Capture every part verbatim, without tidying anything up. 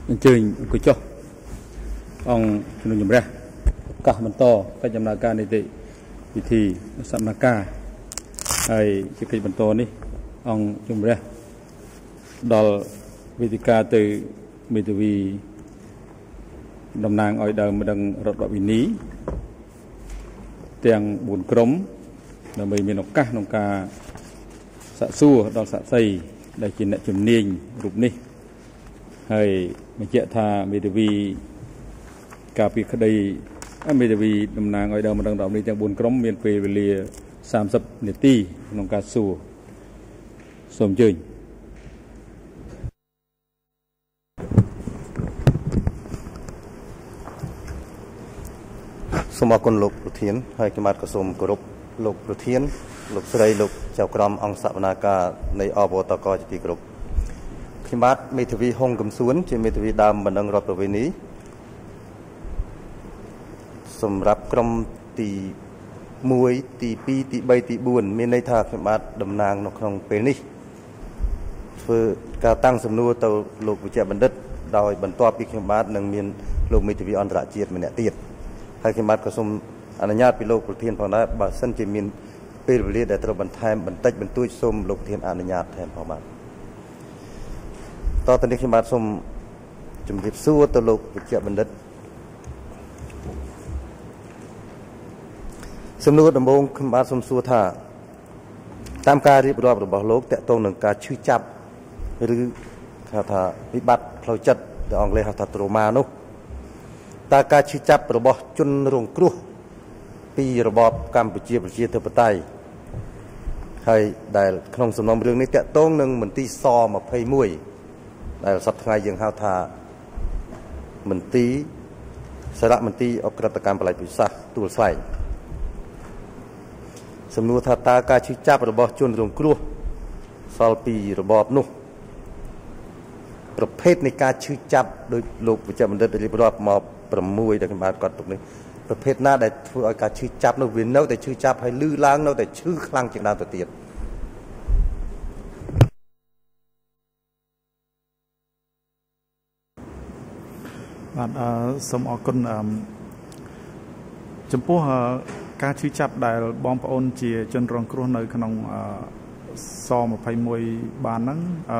chơi của cho ông chúng nhầm ra cả mình to cái nhầm là ca này thì thì sắm là ca hay cái cái mình to đi ông nhầm ra đó vì ca từ vì từ vì đồng nàng ở đời mà đang rọt rọt vì ní tiền buồn cống là mình mình nó cá nó cá sạ xua đó sạ xây để chỉ là chìm niên rụp ní hay mình chạy thà vì từ vì cà phê ở đây vì từ vì đồng nàng ở đời mà đang rọt đi tiền buồn cống miền về về lìa sam sập nếp ti nó cá xua xôm chơi สมกุลลูกประเทียนให้ขมาดกระสมกรุบลูกประเทียนลูกสไลลูกเจ้ากรมองศาบนาการในอบตกจิติกรุบขมาดมีทวีห้องกำสวนจะมีทวีดำบันดังรอบประเวณีสำหรับกรมตีมวยตีปีตีใบตีบุญมีในทางขมาดดำนางนกนองเป็นนี่คือการตั้งสำนวนตัวลูกวิจัยบัณฑิตโดยบรรทอปีขมาดหนึ่งมีลูกมีทวีอันตรายเจียดมีเนี่ยตีดให้ขมาดกระสมอนุญาตเป็นโลกประเทศพอได้บาสันจิมินเป็นบริษัทแต่ตัวบันทายบันทึกบันตุ้ยส้มโลกประเทศอนุญาตแทนพอมาต่อตอนนี้ขมาดส้มจุ่มริบสู้ตัวโลกวิจัยบัณฑิตสำนวนดำรงขมาดส้มสู้ท่าตามการรีบรอบระบบโลกแต่ตรงหนึ่งการชื่อจับหรือคาถาวิบัติเพลาจัดแต่อังกฤษคาถาตรมานุตาการชี้จับระบบจนรงครุปีระบบกัมพูชีประชาธิปไตยให้ได้ขนมสมนมเรื่องนี้แต่ต้นหนึ่งเหมือนตีซอมาเพย์มวยได้สัตย์ไงยังห้าวทาเหมือนตีสระเหมือนตีออกกระตการปลายปีศาจตัวใส่สำนวนทาตาการชี้จับระบบจนรงครุซอลปีระบบนุประเภทในการชี้จับโดยโลกวิจัยมันเดินไปรีบรอบมาประมวยแต่มาก่อนตรงนี้ประเภทหน้าได้ช่วยการชื่อจับนักวินนักแต่ชื่อจับให้ลื้อล้างนักแต่ชื่อคลั่งจากดาวตัวเตียนបាទសូមអរគុណចំពោះការឈឺចាប់ដែលបងប្អូនជាជនរងគ្រោះនៅក្នុងស-ยี่สิบเอ็ดបានហ្នឹង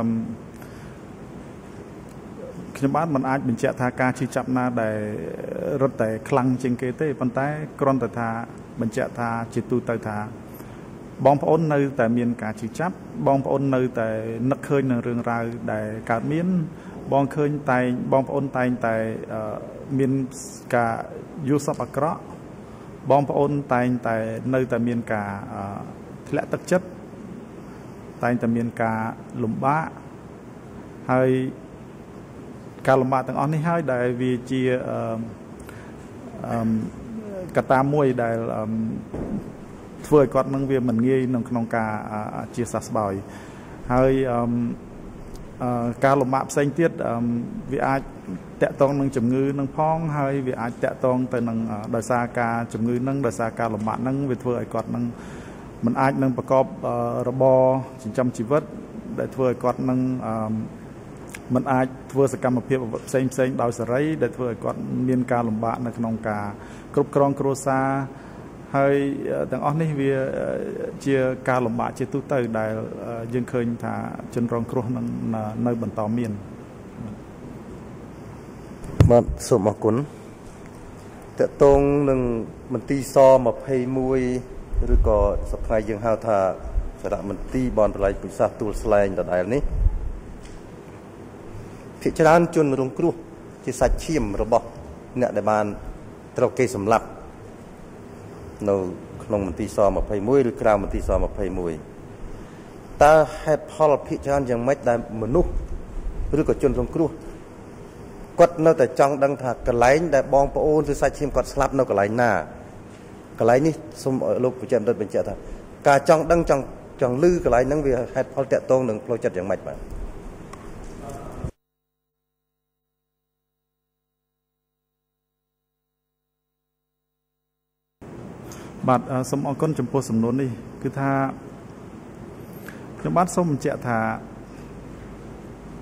ខ្ញុំបានមិនអាចបញ្ជាក់ថាការឈឺចាប់ណាដែលរត់តែខ្លាំងជាងគេទេប៉ុន្តែគ្រាន់តែថាបញ្ជាក់ថាជាទូទៅថាបងប្អូននៅតែមានការឈឺចាប់បងប្អូននៅតែនឹកឃើញនឹងរឿងរ៉ាវដែលកើតមានបងឃើញតែបងប្អូនតែងតែមានការយល់សប្តិអាក្រក់បងប្អូនតែងតែនៅតែមានការធ្លាក់ទឹកចិត្តតែងតែមានការលំបាកហើយការលំបាកទាំងអស់នេះហើយដែលវាជាកត្តាមួយដែលធ្វើឲ្យគាត់នឹងវាមិនងាយនៅក្នុងការជាសះស្បើយហើយការលំបាកផ្សេងទៀតវាអាចតាក់ទងនឹងជំងឺនឹងផងហើយវាអាចតាក់ទងទៅនឹងដោយសារការជំងឺនឹងដោយសារការលំបាកនឹងវាធ្វើឲ្យគាត់នឹងមិនអាចនឹងប្រកបរបរចិញ្ចឹមជីវិតដែលធ្វើឲ្យគាត់នឹងមិនអាចធ្វើសកម្មភាពផ្សេងផ្សេងដោយសេរីដែលធ្វើឲ្យគាត់មានការលំបាកនៅក្នុងការគ្រប់គ្រងគ្រួសារហើយទាំងអស់នេះវាជាការលំបាកជាទូទៅដែលយើងឃើញថាជនរងគ្រោះនឹងនៅបន្តមានបាទសូមអរគុណតកតងនឹងមន្ទីរស-ยี่สิบเอ็ดឬក៏សប្តាហ៍យើងហៅថាសារមន្ទីរបនប្រល័យពិសាសទួលស្លែងដដែលនេះភាគច្រើនជនរងគ្រោះជាសាច់ឈាមរបស់អ្នកដែលបានត្រូវគេសម្លាប់នៅក្នុងមន្ទីរស-ยี่สิบเอ็ดឬក្រៅមន្ទីរស-ยี่สิบเอ็ดតើហេតុផលភាគច្រើនយ៉ាងម៉េចដែលមនុស្សឬក៏ជនរងគ្រោះគាត់នៅតែចង់ដឹងថាកន្លែងដែលបងប្អូនឬសាច់ឈាមគាត់ស្លាប់នៅកន្លែងណាកន្លែងនេះសូមលោកវិចិត្របញ្ជាក់ថាការចង់ដឹងចង់ចង់ឮកន្លែងហ្នឹងវាហេតុផលតាក់ទងនឹងផ្លូវចិត្តយ៉ាងម៉េចបាទបាទសូមអរគុណចំពោះសំណួរនេះគឺថាខ្ញុំបាទសូមបញ្ជាក់ថា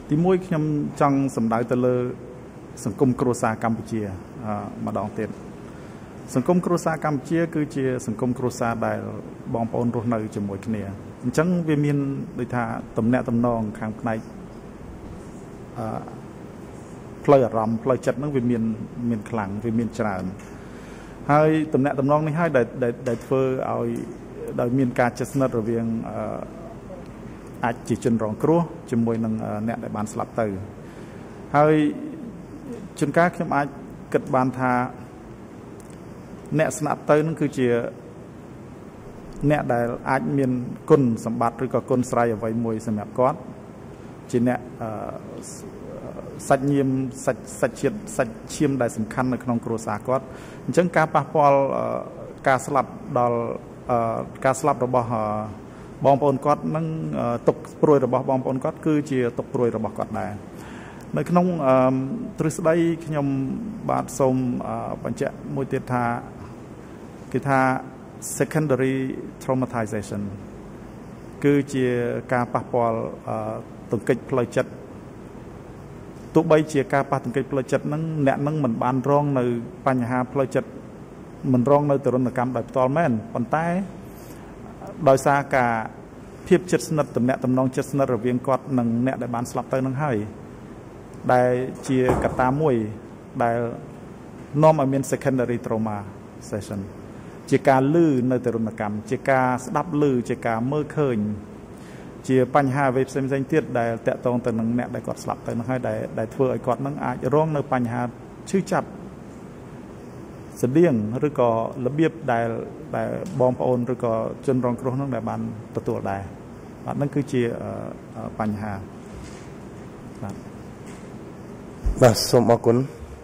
ទីមួយខ្ញុំចង់សម្ដៅទៅលើសង្គមគ្រួសារកម្ពុជាម្ដងទៀតសង្គមគ្រួសារកម្ពុជាគឺជាសង្គមគ្រួសារដែលបងប្អូនរស់នៅជាមួយគ្នាអញ្ចឹងវាមានដូចថាតំណែងតំណងខាងផ្នែកអឺផ្លូវអារម្មណ៍ផ្លូវចិត្តហ្នឹងវាមានមានខ្លាំងវាមានច្រើនហើយតំណែងតំណងនេះហើយដែលដែលធ្វើឲ្យដោយមានការជិតស្និទ្ធរវាងអឺអាចជាជនរងគ្រោះជាមួយនឹងអ្នកដែលបានស្លាប់ទៅហើយជួនកាលខ្ញុំអាចគិតបានថាអ្នកស្លាប់ទៅនឹងគឺជាអ្នកដែលអាចមានគុណសម្បត្តិឬក៏គុណស្រ័យអ្វីមួយសម្រាប់គាត់ជាអ្នកសាច់ញាមសាច់សាច់ជាតិសាច់ឈាមដែលសំខាន់នៅក្នុងគ្រួសារគាត់អញ្ចឹងការប៉ះពាល់ការស្លាប់ដល់ការស្លាប់របស់បងប្អូនគាត់នឹងទុកព្រួយរបស់បងប្អូនគាត់គឺជាទុកព្រួយរបស់គាត់ដែរនៅក្នុងទ្រឹស្ដីខ្ញុំបាទសូមបញ្ជាក់មួយទៀតថាគេថា secondary traumatization គឺជាការប៉ះពាល់ទង្គិចផ្លូវចិត្តទោះបីជាការប៉ះទង្គិចផ្លូវចិត្តហ្នឹងអ្នកហ្នឹងមិនបានរងនៅបញ្ហាផ្លូវចិត្តមិនរងនៅទរណកម្មដោយផ្ទាល់មែនប៉ុន្តែដោយសារការភាពជិតស្និទ្ធតំណែងតំណងជិតស្និទ្ធរវាងគាត់និងអ្នកដែលបានស្លាប់ទៅនឹងហើយដែលជាកត្តាមួយដែលនាំឲ្យមាន secondary trauma session ជាការលឺនៅទរណកម្មជាការស្ដាប់លឺជាការមើលឃើញជាបញ្ហាអ្វីផ្សេងៗទៀតដែលតាក់ទងទៅនឹងអ្នកដែលគាត់ស្លាប់ទៅនឹងហើយដែលដែលធ្វើឲ្យគាត់នឹងអាចរងនៅបញ្ហាឈឺចាប់ស្តៀងឬក៏របៀបដែលដែលបងប្អូនឬក៏ជនរងគ្រោះនឹងដែលបានទទួលដែរបាទនឹងគឺជាបញ្ហាបាទបាទសូមអរគុណ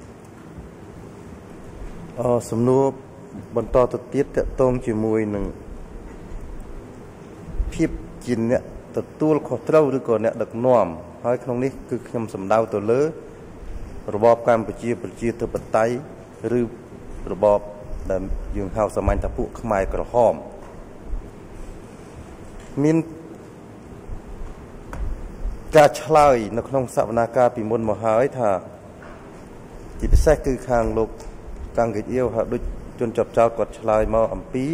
អសំណួរបន្តទៅទៀតតកតងជាមួយនឹងភាពជាអ្នកទទួលខុសត្រូវឬក៏អ្នកដឹកនាំហើយក្នុងនេះគឺខ្ញុំសំដៅទៅលើរបបកម្ពុជាប្រជាធិបតេយ្យឬរបបដែលយើងហៅសាមញ្ញថាពួកខ្មែរក្រហមមានការឆ្លើយនៅក្នុងសវនាការពីមុនមកហើយថាជាពិសេសគឺខាងលោកកាំងកេតអៀវហើយដូចជនជាប់ចោតគាត់ឆ្លើយមកអំពី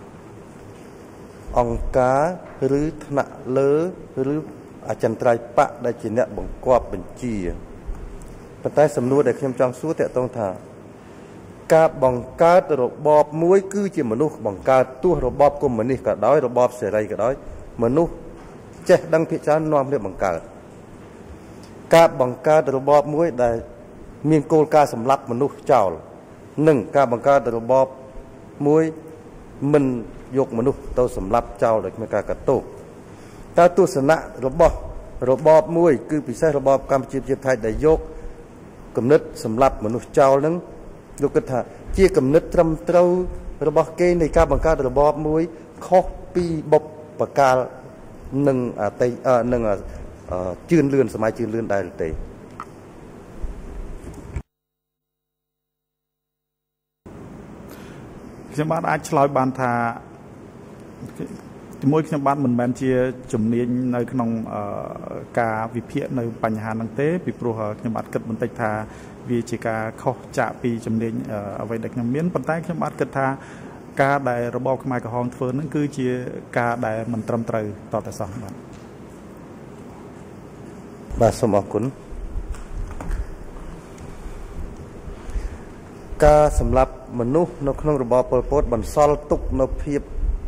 អង្គការឬថ្នាក់លើឬអចិន្ត្រៃយ៍បកដែលជាអ្នកបង្គាប់បញ្ជាប៉ុន្តែសំណួរដែលខ្ញុំចង់សួរតើតើថាការបង្កើតរបបមួយគឺជាមនុស្សបង្កើតទោះរបបកុម្មុយនីសក៏ដោយរបបសេរីក៏ដោយមនុស្សចេះដឹងភាគច្រើននាំគ្នាបង្កើតការបង្កើតរបបមួយដែលមានគោលការណ៍សម្លាប់មនុស្សចោលនិងការបង្កើតរបបមួយមិនយកមនុស្សទៅសម្លាប់ចោលដោយគ្មានការកាត់ទោសតើទស្សនៈរបស់របបមួយគឺពិសេសរបបកម្ពុជាប្រជាធិបតេយ្យដែលយកគំនិតសម្លាប់មនុស្សចោលនឹងលោកគិតថាជាគំនិតត្រឹមត្រូវរបស់គេនៃការបង្កើតរបបមួយខុសពីបុព្វកាលនឹងអតីតនឹងជឿនលឿនសម័យជឿនលឿនដែរទេខ្ញុំបាទអាចឆ្លើយបានថាទីមួយខ្ញុំបាទមិនមែនជាជំនាញនៅក្នុងការវិភាគនៅបញ្ហាហ្នឹងទេពីព្រោះខ្ញុំបាទគិតបន្តិចថាវាជាការខុសចាកពីជំនាញអ្វីដែលខ្ញុំមានប៉ុន្តែខ្ញុំបាទគិតថាការដែលរបបខ្មែរក្រហមធ្វើហ្នឹងគឺជាការដែលមិនត្រឹមត្រូវតតែសោះបាទបាទសូមអរគុណការសម្លាប់មនុស្សនៅក្នុងរបបប៉ុលពតបន្សល់ទុកនៅភាព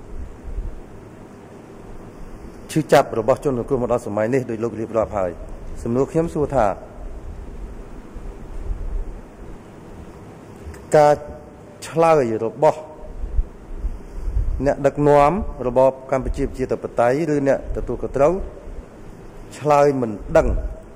ឈឺចាប់របស់ជនរងគ្រោះមកដល់សម័យនេះដោយលោករៀបរាប់ហើយសំណួរខ្ញុំសួរថាការឆ្លើយរបស់អ្នកដឹកនាំរបបកម្ពុជាប្រជាធិបតេយ្យឬអ្នកទទួលខុសត្រូវឆ្លើយមិនដឹង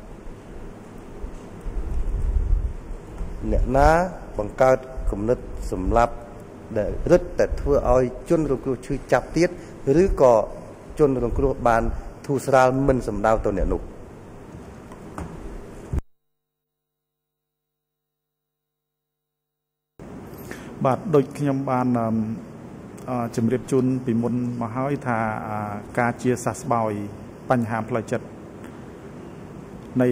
អ្នកណាបង្កើតគំនិតសម្លាប់ដែលរឹតតែធ្វើឲ្យជនរងគ្រោះឈឺចាប់ទៀតឬក៏ជនរងគ្រោះបានធូរស្រាលមិនសម្ដៅទៅអ្នកនោះបាទដូចខ្ញុំបានជម្រាបជូនពីមុនមកហើយថាការជាសះស្បើយបញ្ហាផ្លូវចិត្តใน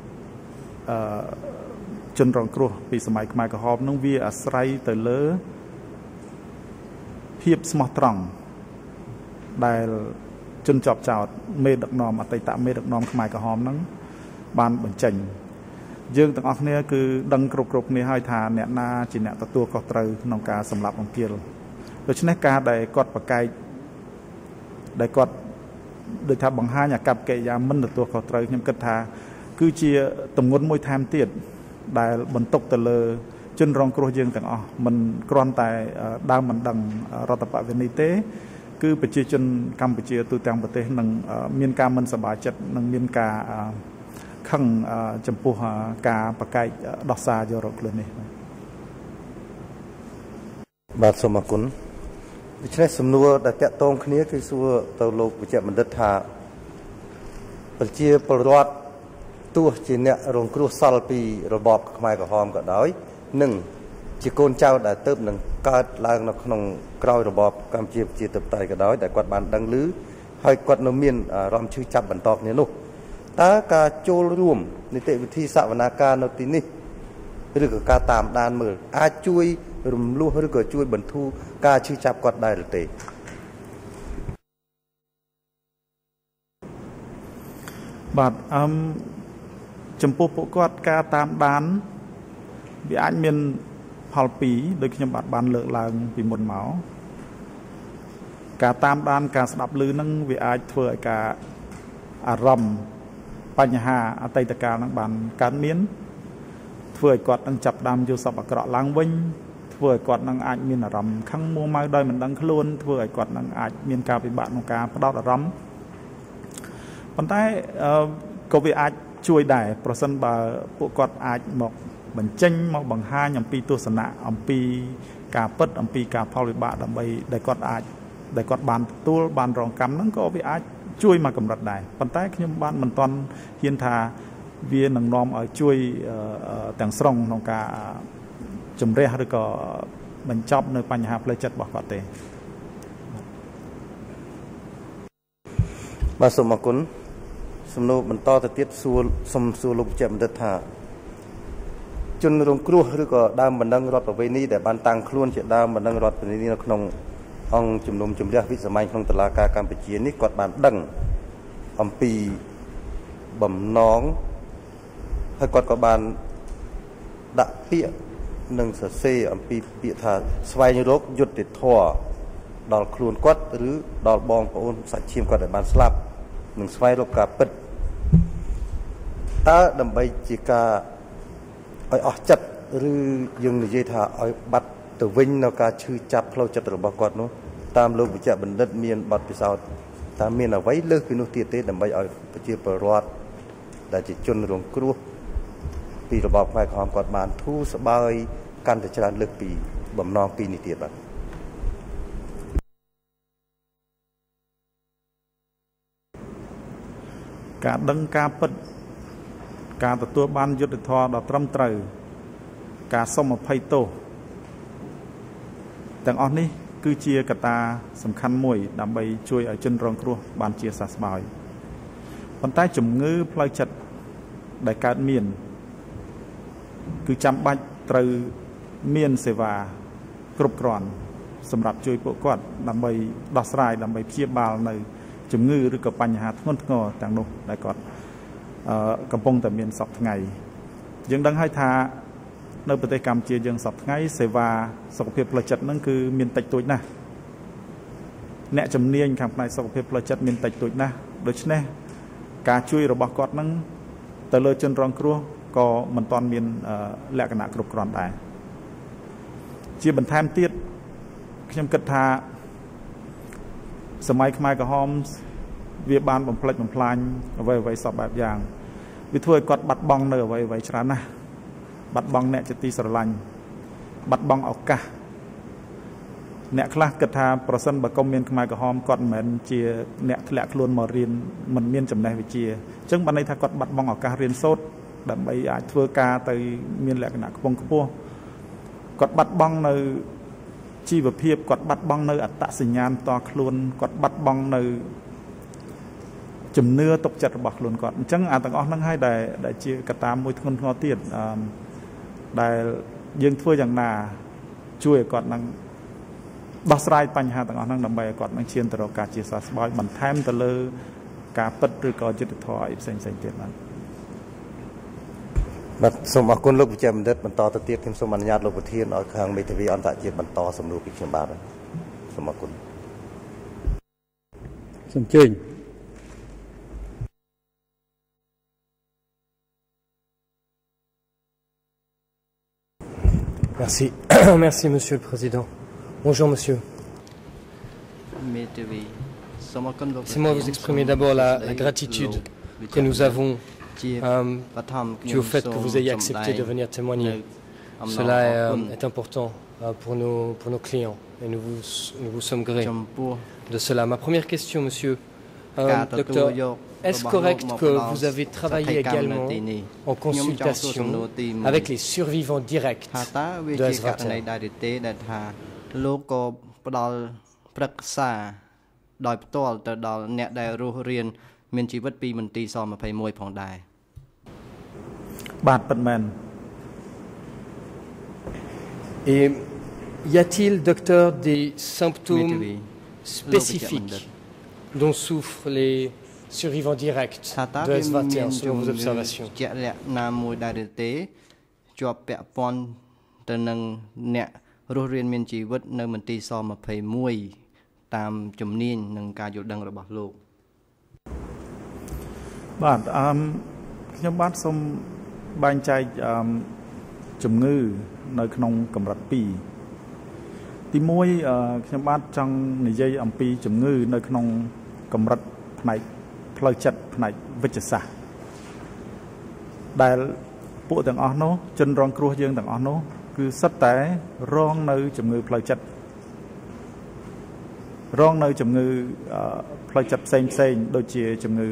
จนรองครัวปีสมัยขมายกระหอบน้องวีอาศัยแต่เลอเพียบสมอตรองได้จนจอบจาวเมดักนอมอัตตะเมดักนอมขมายกระหอบนั้นบานบัญจังยื่งต่างออกเนี่ยคือดังกรุบกรุบในห้อยทานเนี่ยนาจีเนี่ยตัวก็เตยนองการสำหรับองเกียรโดยเฉพาะการได้กอดปากไก่ได้กอดโดยทำบังห้าอย่างกับเกยามันตัวก็เตยยำกระทาคือเชียตงนมวยทามเตียดได้บรรทุกตะเลอจนรองครัวยื่งต่างออกมันกรอนแต่ดาวมันดังรัตปะเวนิเต้คือไปเชียจนกัมพูชีตัวต่างประเทศนั่งมีนการมันสบายจัดนั่งมีนการขั้งจำปูหากาปะไก่ดอกซาโยรกเลยนี่บาทสมกุลวิชัยสำนวนแต่เตะตรงคนี้คือสัวตโลกวิจัยมันเดินทางปเชียปรอดตัวจีเนี่ยรงครูซัลปีระบอบขมายกับหอมก็ได้หนึ่งจีโกนเจ้าได้เติบหนึ่งก็ลางนักนองกราวระบอบกำจีบจีเติบไตก็ได้แต่กวาดบานดังลื้อให้กวาดนมีนรำชื่อจับบรรทอกเนี่ยนุตาการโจลร่วมในเตวิธีสวนาการนตินี้หรือการตามดานมืออาช่วยรุมลู่หรือก็ช่วยบรรทุกการชื่อจับกอดได้หรือเตบาดอัมจำพวกกอดการตามดานวิอันเมียนพอลปีโดยขยมบาดบานเลือกลางปีมนเมาการตามดานการสนับลือนั่งวิอันเถื่อการอารมณ์ปัญหาอัตตการนักบันการเมียนเถื่อกอดนั่งจับดำอยู่สับกระล้างวิ่งเถื่อกอดนั่งอาจมีอารมณ์ขั้งมัวมาโดยมันดังขลุ่นเถื่อกอดนั่งอาจมีการปฏิบัติของการพระดอารมณ์ปัจจัยก็วิอันช่วยได้เพราะฉะนั้นบาพวกกอดอาจหมกบัญจังหมกบังห้าอย่างปีตัวสนะอัมปีกาเปิดอัมปีกาพอลิบะดับไปได้กอดอาจได้กอดบานตัวบานรองกำนั้นก็วิอาจช่วยมากำลังได้ปัจจัยขยมบ้านมันตอนเฮียนทาเวียนหนังนอมเอาช่วยแต่งสรงนองกาจมเรียหรือก็บรรจับในปัญหาเพลจัดบอกก่อนเตะมาสมกุลสมโนบรรทอตะเตียสูสมสูลุกเจ็บมันเดือดหาจนรงครัวหรือก็ดามบันดังรอดประเวณีแต่บานตังคล้วนเจ็ดดามบันดังรอดประเวณีในขนมองจุ่มนมจุ่มเรียกวิสมัยของตลาดการการไปเชียนี่กอดบานดังอัมปีบ่มน้องให้กอดกอดบานดะเปียหนึ่งเสเซอัมปีเปียธาสวายยุโรปหยุดติดท่อดอลคล้วนกอดหรือดอลบองปะอุนสัตชิมกอดแต่บานสลับหนึ่งสวายโลกาปิดตาดำใบจิกาไออจัดหรือยังในใจธาไอบัดตัววิ่งในการชื่อจับเราจับตัวบกอดนู้ตามโลกวิจัยบันดัดเมียนบัดพิสาวตามเมียนเอาไว้เลิกคือนุตีเตดำใบไอปฏิปรวัตได้จิตจนรวงครัวปีระบอบไฟความกอดบานทูสบายการแต่ชนะเลิกปีบ่มนองปีนิเตียบัดการดังการปิดการตัวบ้านยุติธรรมดอกตรำไตรการสมภัยโตแต่อันนี้คือเชียกตาสำคัญมวยนำไปช่วยจนรองครัวบานเชียสัสบายปันใต้จุ่มงื้อพลายจัดได้การเมียนคือจำบัตรไตรเมียนเสวากรุบกรอนสำหรับช่วยพวกกอดนำไปดอสไลน์นำไปเชียบาลในจุ่มงื้อหรือกับปัญหาทั้งงอต่างโน้ได้ก่อนกำปงแต่เมียนสอบไงยังดังให้ทาในประเทศกัมพูชายังสอบไงเสวาสกปรกประจัดนั่นคือเมียนติดตุยนะแนะจำเนียนคำในสกปรกประจัดเมียนติดตุยนะโดยเฉพาะการช่วยระบบกอดนั่งแต่เลยจนรองครัวก็มันตอนเมียนแหลกหนักกรุบกรอนได้เชี่ยบรรทามเตี้ยขยำกระทาสมัยขมายกับฮอมเวียบานบำพลัดบำพลานเอาไว้ไว้สอบแบบอย่างวิธีกอดบัดบองเนอไว้ไว้ชนะนะบัดบองเนี่ยจะตีสลันบัดบองเอากะเนี่ยคลาสกระทาประสันบักกอมเมียนขมายกับฮอมกอดเหมือนเจียเนี่ยทะเลคลวนมาเรียนมันเมียนจำได้วิเจียจึงบันในถ้ากอดบัดบองเอากะเรียนโซดดับใบอาจเฟือกาไปเมียนแหลกหนักพงกพัวกอดบัดบองในชีวเพียบกอดบัดบองในอัตตสัญญาณต่อคลวนกอดบัดบองในជំនឿទុកចិត្តរបស់ខ្លួនគាត់អញ្ចឹងអាទាំងអស់ហ្នឹងហើយដែលដែលជាកត្តាមួយធ្ងន់ធ្ងរទៀតអឺដែលយើងធ្វើយ៉ាងណាជួយឲ្យគាត់នឹងដោះស្រាយបញ្ហាទាំងអស់ហ្នឹងដើម្បីឲ្យគាត់នឹងឈានទៅរកការជាសះស្បើយបន្ថែមទៅលើការពិតឬក៏យុត្តិធម៌អីផ្សេងៗទៀតបាទបាទសូមអរគុណលោកវិជ្ជបណ្ឌិតបន្តទៅទៀតខ្ញុំសូមអនុញ្ញាតលោកប្រធានឲ្យខាងមេធាវីអន្តរជាតិបន្តសំណួរពីខ្ញុំបាទសូមអរគុណសូមអញ្ជើញ Merci. Merci, Monsieur le Président. Bonjour, Monsieur. Laissez-moi vous exprimer d'abord la, la gratitude que nous avons euh, due au fait que vous ayez accepté de venir témoigner. Cela est, euh, est important euh, pour, nos, pour nos clients et nous vous, nous vous sommes grés de cela. Ma première question, Monsieur, euh, docteur, est-ce correct que vous avez travaillé également en consultation avec les survivants directs de S vingt et un? ដោយផ្ទាល់ទៅដល់អ្នកដែលរស់រានមានជីវិតពីមន្ទីរស-21ផងដែរបាទពិតមែន Et y a-t-il, docteur, des symptômes spécifiques dont souffrent les survivants directs de S vingt et un selon vos observations? ជាក់លាក់ណាមួយដែរទេជាប់ពាក់ព័ន្ធទៅនឹងអ្នករស់រានមានជីវិតនៅមន្ទីរស-21 តាមជំនាញនិងការយល់ដឹងរបស់លោកបាទអឺខ្ញុំបាទសូមបែងចែកអឺជំងឺនៅក្នុងកម្រិតពីរទីមួយអឺខ្ញុំបាទចង់និយាយអំពីជំងឺនៅក្នុងកម្រិតផ្នែកផ្លូវចិត្តផ្នែកវិជ្ជសាស្ត្រដែលពួកទាំងអស់នោះជនរងគ្រោះយើងទាំងអស់នោះគឺសិតតែរងនៅជំងឺផ្លូវចិត្តរងនៅជំងឺផ្លូវចិត្តផ្សេងផ្សេងដូចជាជំងឺ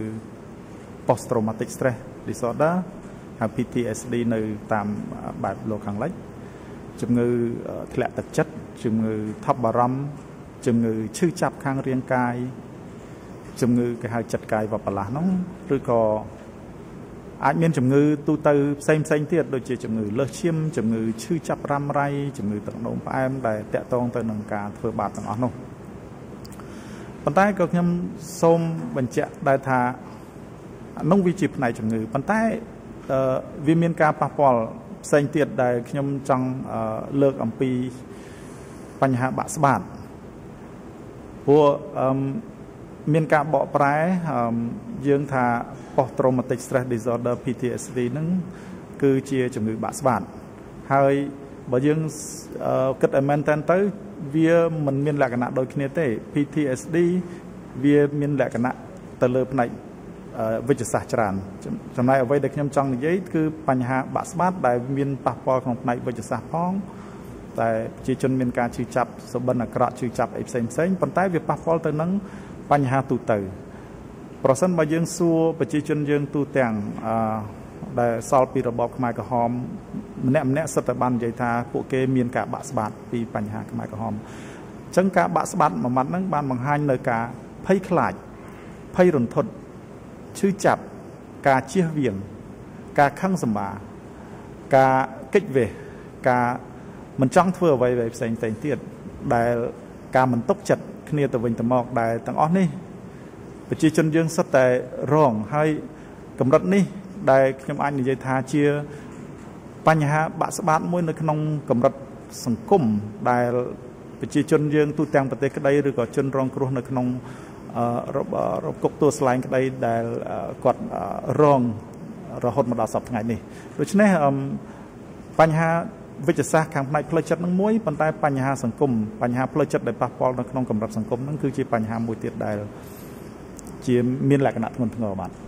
post traumatic stress disorder ហៅ P T S D នៅតាមបែបលោកខាងលិចជំងឺធ្លាក់ទឹកចិត្តជំងឺថប់បារម្ភជំងឺឈឺចាប់ខាងរាងកាយជំងឺគេហៅចិត្តកាយវបលាស់ហ្នឹងឬក៏អាចមានជំងឺទូទៅផ្សេងផ្សេងទៀតដូចជាជំងឺលើសឈាមជំងឺឈឺចាប់រ៉ាំរ៉ៃជំងឺទឹកនោមផ្អែមដែលតាក់ទងទៅនឹងការធ្វើបាបទាំងអស់នោះប៉ុន្តែក៏ខ្ញុំសូមបញ្ជាក់ដែរថានោះវាជាផ្នែកជំងឺប៉ុន្តែវាមានការប៉ះពាល់ផ្សេងទៀតដែលខ្ញុំចង់លើកអំពីបញ្ហាបាក់ស្បាតព្រោះមានការបកប្រែយើងថា post traumatic stress disorder P T S D ហ្នឹងគឺជាជំងឺបាក់ស្បាតហើយបើយើងគិតឲ្យមែនតើទៅវាមិនមានលក្ខណៈដូចគ្នាទេ P T S D វាមានលក្ខណៈទៅលើផ្នែកវិជ្ជសាស្ត្រច្រើនចំណែកអ្វីដែលខ្ញុំចង់និយាយគឺបញ្ហាបាក់ស្បាតដែលមានប៉ះពាល់ក្នុងផ្នែកវិជ្ជសាស្ត្រផងតែប្រជាជនមានការឈឺចាប់សុបិនអាក្រក់ឈឺចាប់អីផ្សេងផ្សេងប៉ុន្តែវាប៉ះពាល់ទៅនឹងបញ្ហាទូទៅប្រសិនបើយើងសួរប្រជាជនយើងទូទាំងអឺដែលសល់ពីរបបខ្មែរក្រហមម្នាក់ម្នាក់សិតតែបាននិយាយថាពួកគេមានការបាក់ស្បាតពីបញ្ហាខ្មែរក្រហមអញ្ចឹងការបាក់ស្បាតមួយម៉ាត់ហ្នឹងបានបង្ហាញនៅការភ័យខ្លាចភ័យរន្ធត់ឈឺចាប់ការជៀសវាងការខឹងសម្បាការកិច្ចវេះការមិនចង់ធ្វើអ្វីៗផ្សេងផ្សេងទៀតដែលការមិនទុកចិត្តគ្នាទៅវិញទៅមកដែលទាំងអស់នេះប្រជាជនយើងសិតតែរងហើយកម្រិតនេះដែលខ្ញុំអាចនិយាយថាជាបញ្ហាបាក់ស្បាតមួយនៅក្នុងកម្រិតសង្គមដែលប្រជាជនយើងទូទាំងប្រទេសក្តីឬក៏ជនរងគ្រោះនៅក្នុងរបបគុកទួលស្លែងក្តីដែលគាត់រងរហូតមកដល់សប្តាហ៍ថ្ងៃនេះដូច្នេះបញ្ហាវិជ្ជសាស្ត្រខាងផ្នែកផ្លូវចិត្តនឹងមួយប៉ុន្តែបញ្ហាសង្គមបញ្ហាផ្លូវចិត្តដែលប៉ះពាល់នៅក្នុងកម្រិតសង្គមនឹងគឺជាបញ្ហាមួយទៀតដែលជាមានលក្ខណៈធ្ងន់ធ្ងរបាទ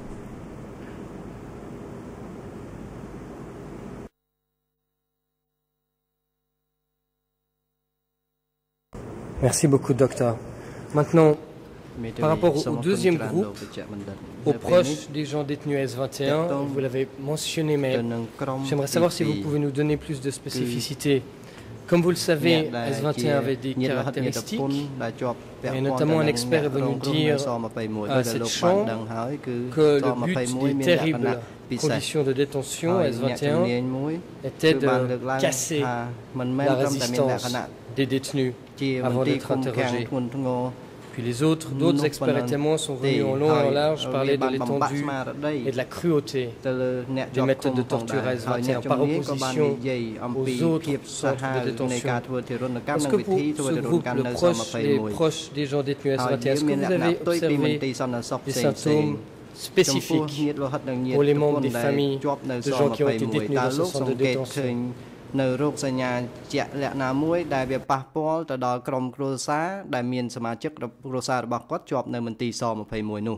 Merci beaucoup, docteur. Maintenant, par rapport au deuxième groupe, aux proches des gens détenus à S vingt et un, vous l'avez mentionné, mais j'aimerais savoir si vous pouvez nous donner plus de spécificité Comme vous le savez, S vingt et un avait des caractéristiques, et notamment un expert est venu dire à cette chambre que le but des terribles conditions de détention S vingt et un était de casser la résistance des détenus avant d'être interrogés. Puis les autres, d'autres experts et témoins sont venus en long et en large parler de l'étendue et de la cruauté des méthodes de torture à S vingt et un par opposition aux autres centres de détention. Est-ce que pour ce groupe, le proche, les proches des gens détenus à S vingt et un, est-ce que vous avez observé des symptômes spécifiques pour les membres des familles de gens qui ont été détenus dans ce centre de détention? នៅរោគសញ្ញាជាក់លាក់ណាមួយដែលវាប៉ះពាល់ទៅដល់ក្រុមគ្រួសារដែលមានសមាជិកគ្រួសាររបស់គាត់ជាប់នៅមន្ទីរស ยี่สิบเอ็ด នោះ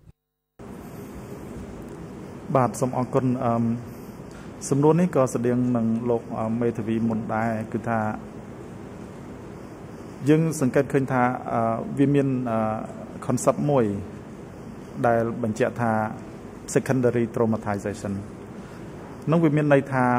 បាទសូមអរគុណអឺសំណួរនេះក៏ស្តៀងនឹងលោកមេធាវីមុនដែរគឺថាយើងសង្កេតឃើញថាវាមាន concept មួយដែលបញ្ជាក់ថា secondary traumatization នោះវាមានន័យថា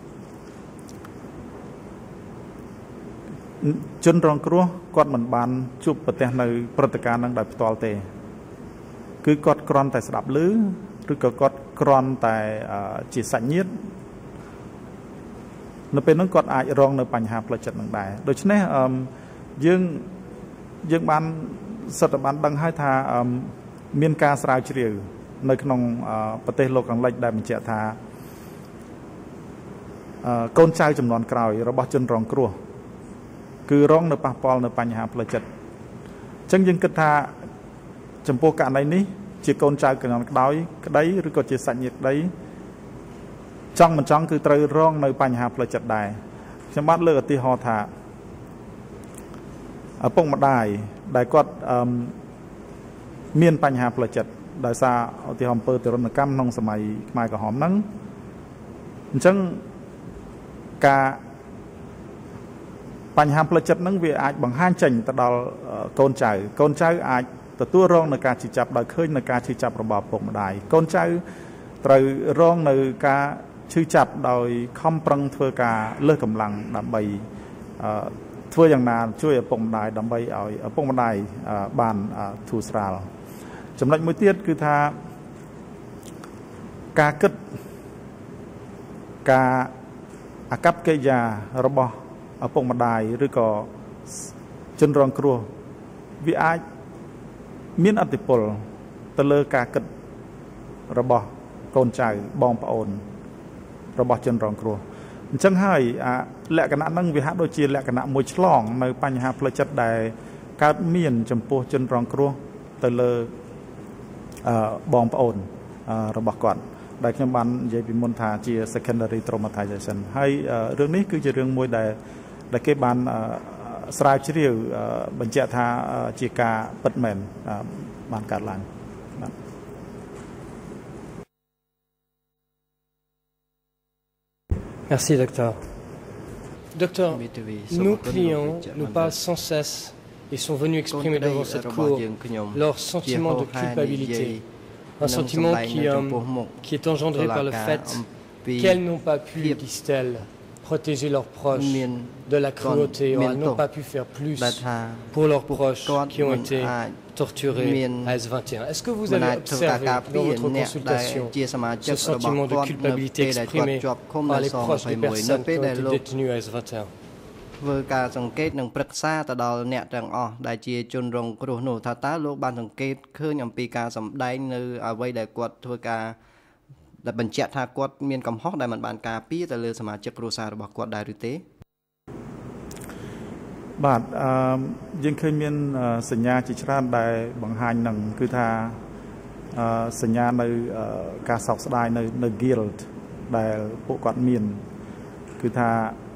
ជនរងគ្រោះគាត់មិនបានជួបប្រទះនៅព្រឹត្តិការណ៍នឹងដោយផ្ទាល់ទេគឺគាត់គ្រាន់តែស្ដាប់ឮឬក៏គាត់គ្រាន់តែជាសាច់ញាតិនៅពេលនោះគាត់អាចរងនៅបញ្ហាផ្លូវចិត្តនឹងដែរដូច្នេះយើងយើងបានសិទ្ធិបានដឹងហើយថាមានការស្រាវជ្រាវនៅក្នុងប្រទេសលោកខាងលិចដែលបញ្ជាក់ថាកូនចៅចំនួនក្រោយរបស់ជនរងគ្រោះគឺរងនៅប៉ះពាល់នៅបញ្ហាផ្លូវចិត្តអញ្ចឹងយើងគិតថាចំពោះករណីនេះជាកូនចៅកណ្ដាលក្តោយក្តីឬក៏ជាសាច់ញាតិក្តីចង់មិនចង់គឺត្រូវរងនៅបញ្ហាផ្លូវចិត្តដែរខ្ញុំបាទលើកឧទាហរណ៍ថាឪពុកម្ដាយដែលគាត់មានបញ្ហាផ្លូវចិត្តដោយសារឧទាហរណ៍អំពើទរណកម្មក្នុងសម័យខ្មែរក្រហមហ្នឹងអញ្ចឹងការបញ្ហាផ្លូវចិត្តហ្នឹងវាអាចបង្ហាញចេញទៅដល់កូនចៅកូនចៅអាចទទួលរងនៅការឈឺចាប់ដោយឃើញនៅការឈឺចាប់របស់ឪពុកម្ដាយកូនចៅត្រូវរងនៅការឈឺចាប់ដោយខំប្រឹងធ្វើការលើសកម្លាំងដើម្បីធ្វើយ៉ាងណាជួយឪពុកម្ដាយដើម្បីឲ្យឪពុកម្ដាយបានធូរស្រាលចំណុចមួយទៀតគឺថាការគិតការអាកប្បកិរិយារបស់ឪពុកម្ដាយឬក៏ជនរងគ្រោះវាអាចមានឥទ្ធិពលទៅលើការគិតរបស់កូនចៅបងប្អូនរបស់ជនរងគ្រោះអញ្ចឹងហើយលក្ខណៈហ្នឹងវាហាក់ដូចជាលក្ខណៈមួយឆ្លងនៅបញ្ហាផ្លូវចិត្តដែលកើតមានចំពោះជនរងគ្រោះទៅលើបងប្អូនរបស់គាត់ដែលខ្ញុំបាននិយាយពីមុនថាជា secondary traumatization ហើយរឿងនេះគឺជារឿងមួយដែលដែលគេបានស្រាវជ្រាវបញ្ជាក់ថាជាការពិតមែនបានកើតឡើងបាទ Merci docteur. Docteur, nos clients nous parlent sans cesse et sont venus exprimer devant cette cour leur sentiment de culpabilité, un sentiment qui, euh, qui est engendré par le fait qu'elles n'ont pas pu, disent-elles, protéger leurs proches de la cruauté, ou elles n'ont pas pu faire plus pour leurs proches qui ont été torturés à S vingt et un. Est-ce que vous avez observé dans votre consultation ce sentiment de culpabilité exprimé par les proches des personnes qui ont été détenues à S vingt et un? ធ្វើការសង្កេតនិងប្រឹក្សាទៅដល់អ្នកទាំងអស់ដែលជាជនរងគ្រោះនោះថាតើលោកបានសង្កេតឃើញអំពីការសម្ដែងនៅអ្វីដែលគាត់ធ្វើការដែលបញ្ជាក់ថាគាត់មានកំហុសដែលមិនបានការពារទៅលើសមាជិកគ្រួសាររបស់គាត់ដែរឬទេបាទអឺយើងឃើញមានសញ្ញាជាច្រើនដែលបង្ហាញនឹងគឺថាអឺសញ្ញានៅការសោកស្ដាយនៅនៅ guilt ដែលពួកគាត់មានគឺថា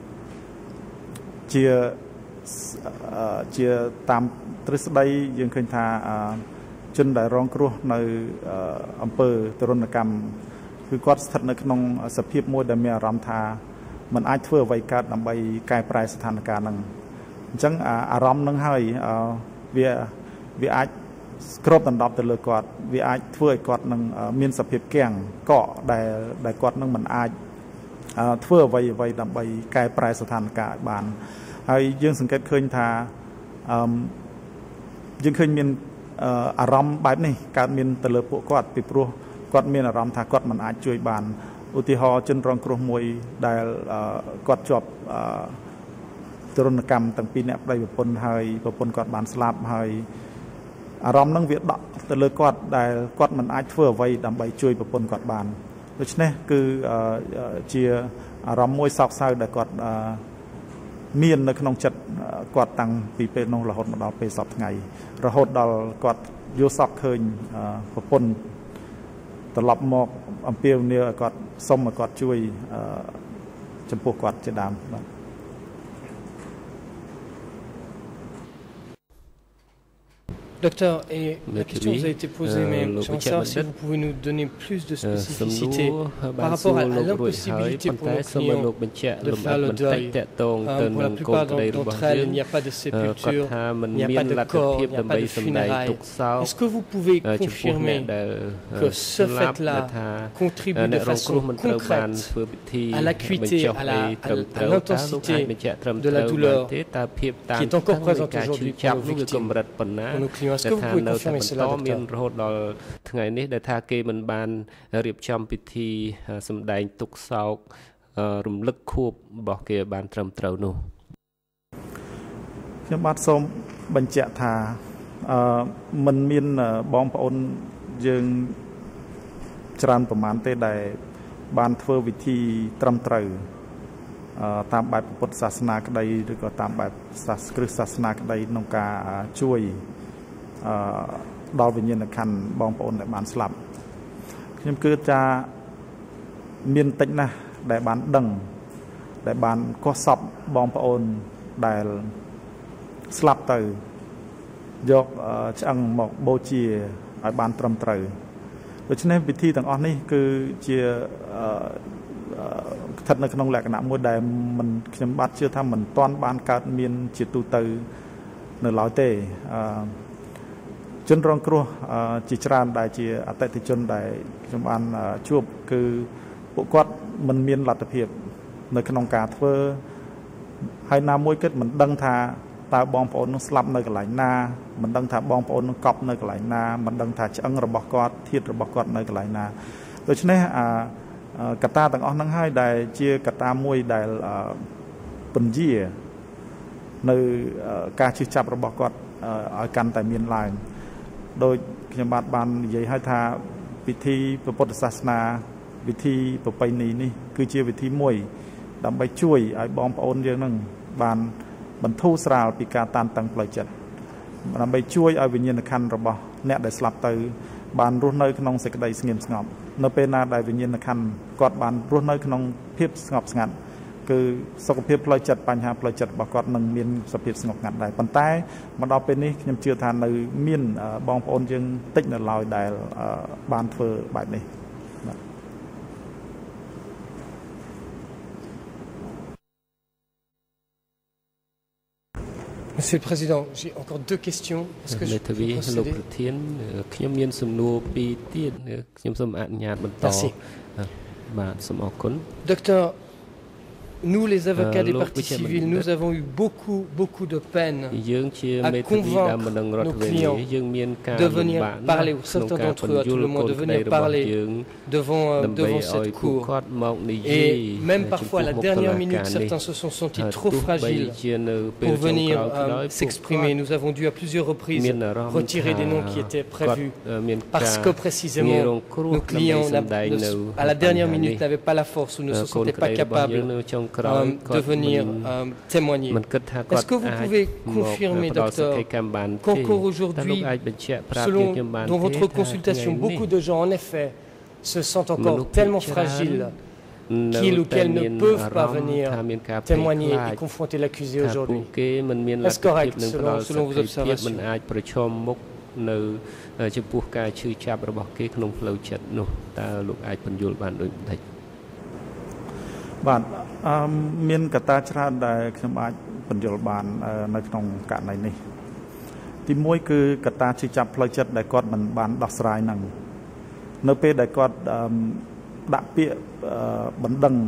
ជាជាតាមទ្រឹស្ដីយើងឃើញថាជនដែលរងគ្រោះនៅអំពើទរណកម្មគឺគាត់ស្ថិតនៅក្នុងសភាពមួយដែលមានអារម្មណ៍ថាมันអាចធ្វើអ្វីកើតដើម្បីកែប្រែស្ថានភាពហ្នឹងអញ្ចឹងអារម្មណ៍ហ្នឹងហើយវាវាអាចគ្របដណ្ដប់ទៅលើគាត់វាអាចធ្វើឲ្យគាត់នឹងមានសភាពគាំងកកដែលដែលគាត់នឹងមិនអាចធ្វើអ្វីអ្វីដើម្បីកែប្រែស្ថានភាពបានហើយយើងសង្កេតឃើញថាអឺយើងឃើញមានអារម្មណ៍បែបនេះកើតមានទៅលើពួកគាត់ពីព្រោះគាត់មានអារម្មណ៍ថាគាត់មិនអាចជួយបានឧទាហរណ៍ជនរងគ្រោះមួយដែលគាត់ជាប់ទរណកម្មទាំងពីរអ្នកប្តីប្រពន្ធហើយប្រពន្ធគាត់បានស្លាប់ហើយអារម្មណ៍ហ្នឹងវាដក់ទៅលើគាត់ដែលគាត់មិនអាចធ្វើអ្វីដើម្បីជួយប្រពន្ធគាត់បានដូច្នេះគឺជាអារម្មណ៍មួយសោកសៅដែលគាត់មាននៅក្នុងចិត្តគាត់តាំងពីពេលនោះរហូតមកដល់ពេលសពថ្ងៃរហូតដល់គាត់យល់សពឃើញប្រពន្ធត្រឡប់មកអំពាវនាវឲ្យគាត់សុំឲ្យគាត់ជួយចំពោះគាត់ជាដើមបាទ Docteur, et la question vous a été posée, mais j'aimerais savoir si vous pouvez nous donner plus de spécificité par rapport à l'impossibilité pour nos clients de faire le deuil. Pour la plupart d'entre elles, il n'y a pas de sépulture, il n'y a pas de corps, il n'y a pas de funérailles. Est-ce que vous pouvez confirmer que ce fait-là contribue de façon concrète à l'acuité, à l'intensité de la douleur qui est encore présente aujourd'hui pour nos victimes, pour nos clients? Est-ce que vous pouvez confirmer cela, docteur? រហូតដល់ថ្ងៃនេះដែលថាគេមិនបានរៀបចំពិធីសម្ដែងទុក្ខសោករំលឹកខួបរបស់គេបានត្រឹមត្រូវនោះខ្ញុំបាទសូមបញ្ជាក់ថាអឺមិនមានបងប្អូនយើងច្រើនប្រមាណទេដែលបានធ្វើវិធីត្រឹមត្រូវតាមបែបពុទ្ធសាសនាក្តីឬក៏តាមបែបសាសគ្រឹះសាសនាក្តីក្នុងការជួយដល់វិញ្ញាណក្ខន្ធបងប្អូនដែលបានស្លាប់ខ្ញុំគិតថាមានតិចណាស់ដែលបានដឹងដែលបានកោះសពបងប្អូនដែលស្លាប់ទៅយកឆ្អឹងមកបូជាឲ្យបានត្រឹមត្រូវដូច្នេះពិធីទាំងអស់នេះគឺជាស្ថិតនៅក្នុងលក្ខណៈមួយដែលមិនខ្ញុំបាទជឿថាមិនទាន់បានកើតមានជាទូទៅនៅឡើយទេជនរងគ្រោះជាច្រើនដែលជាអតិថិជនដែលខ្ញុំបានជួបគឺពួកគាត់មិនមានលទ្ធភាពនៅក្នុងការធ្វើហើយណាមួយគិតមិនដឹងថាតើបងប្អូននោះស្លាប់នៅកន្លែងណាមិនដឹងថាបងប្អូននោះកប់នៅកន្លែងណាមិនដឹងថាឆ្អឹងរបស់គាត់ធាតុរបស់គាត់នៅកន្លែងណាដូច្នេះអាកត្តាទាំងអស់ហ្នឹងហើយដែលជាកត្តាមួយដែលពន្យានៅការជិះចាប់របស់គាត់ឲ្យកាន់តែមានឡើងដោយខ្ញុំបាទបាននិយាយឲ្យថាពិធីពុទ្ធសាសនាវិធីប្រពៃណីនេះគឺជាវិធីមួយដើម្បីជួយឲ្យបងប្អូនយើងនឹងបានបន្ធូរស្រាលពីការតានតឹងផ្លូវចិត្តដើម្បីជួយឲ្យវិញ្ញាណក្ខន្ធរបស់អ្នកដែលស្លាប់ទៅបានរស់នៅក្នុងសេចក្តីស្ងៀមស្ងប់នៅពេលណាដែលវិញ្ញាណក្ខន្ធគាត់បានរស់នៅក្នុងភាពស្ងប់ស្ងាត់គឺសុខភាពផ្លូវចិត្តបញ្ហាផ្លូវចិត្តរបស់គាត់នឹងមានសភាពស្ងប់ស្ងាត់ដែរប៉ុន្តែមកដល់ពេលនេះខ្ញុំជឿថានៅមានបងប្អូនយើងតិចនៅឡើយដែលបានធ្វើបែបនេះ Monsieur le Président, j'ai encore deux questions. Est-ce que je peux procéder? Merci. Docteur, nous, les avocats des parties civiles, nous avons eu beaucoup, beaucoup de peine à convaincre nos clients de venir parler, ou certains d'entre eux, à tout le moins, de venir parler devant, euh, devant cette cour. Et même parfois, à la dernière minute, certains se sont sentis trop fragiles pour venir euh, s'exprimer. Nous avons dû à plusieurs reprises retirer des noms qui étaient prévus parce que précisément, nos clients, à la dernière minute, n'avaient pas la force ou ne se sentaient pas capables de venir euh, témoigner. Est-ce que vous pouvez confirmer, docteur, qu'encore aujourd'hui, selon dans votre consultation, beaucoup de gens, en effet, se sentent encore tellement fragiles qu'ils ou qu'elles ne peuvent pas venir témoigner et confronter l'accusé aujourd'hui? Est-ce correct selon, selon vos observations? Bạn miền cả ta chả đại khi mà phần dầu bàn nơi trong cả này này thì mỗi cứ cả ta chỉ chập lời chất đại quạt mình bàn đọc sai năng nơi pe đại quạt đặc biệt bẩn đằng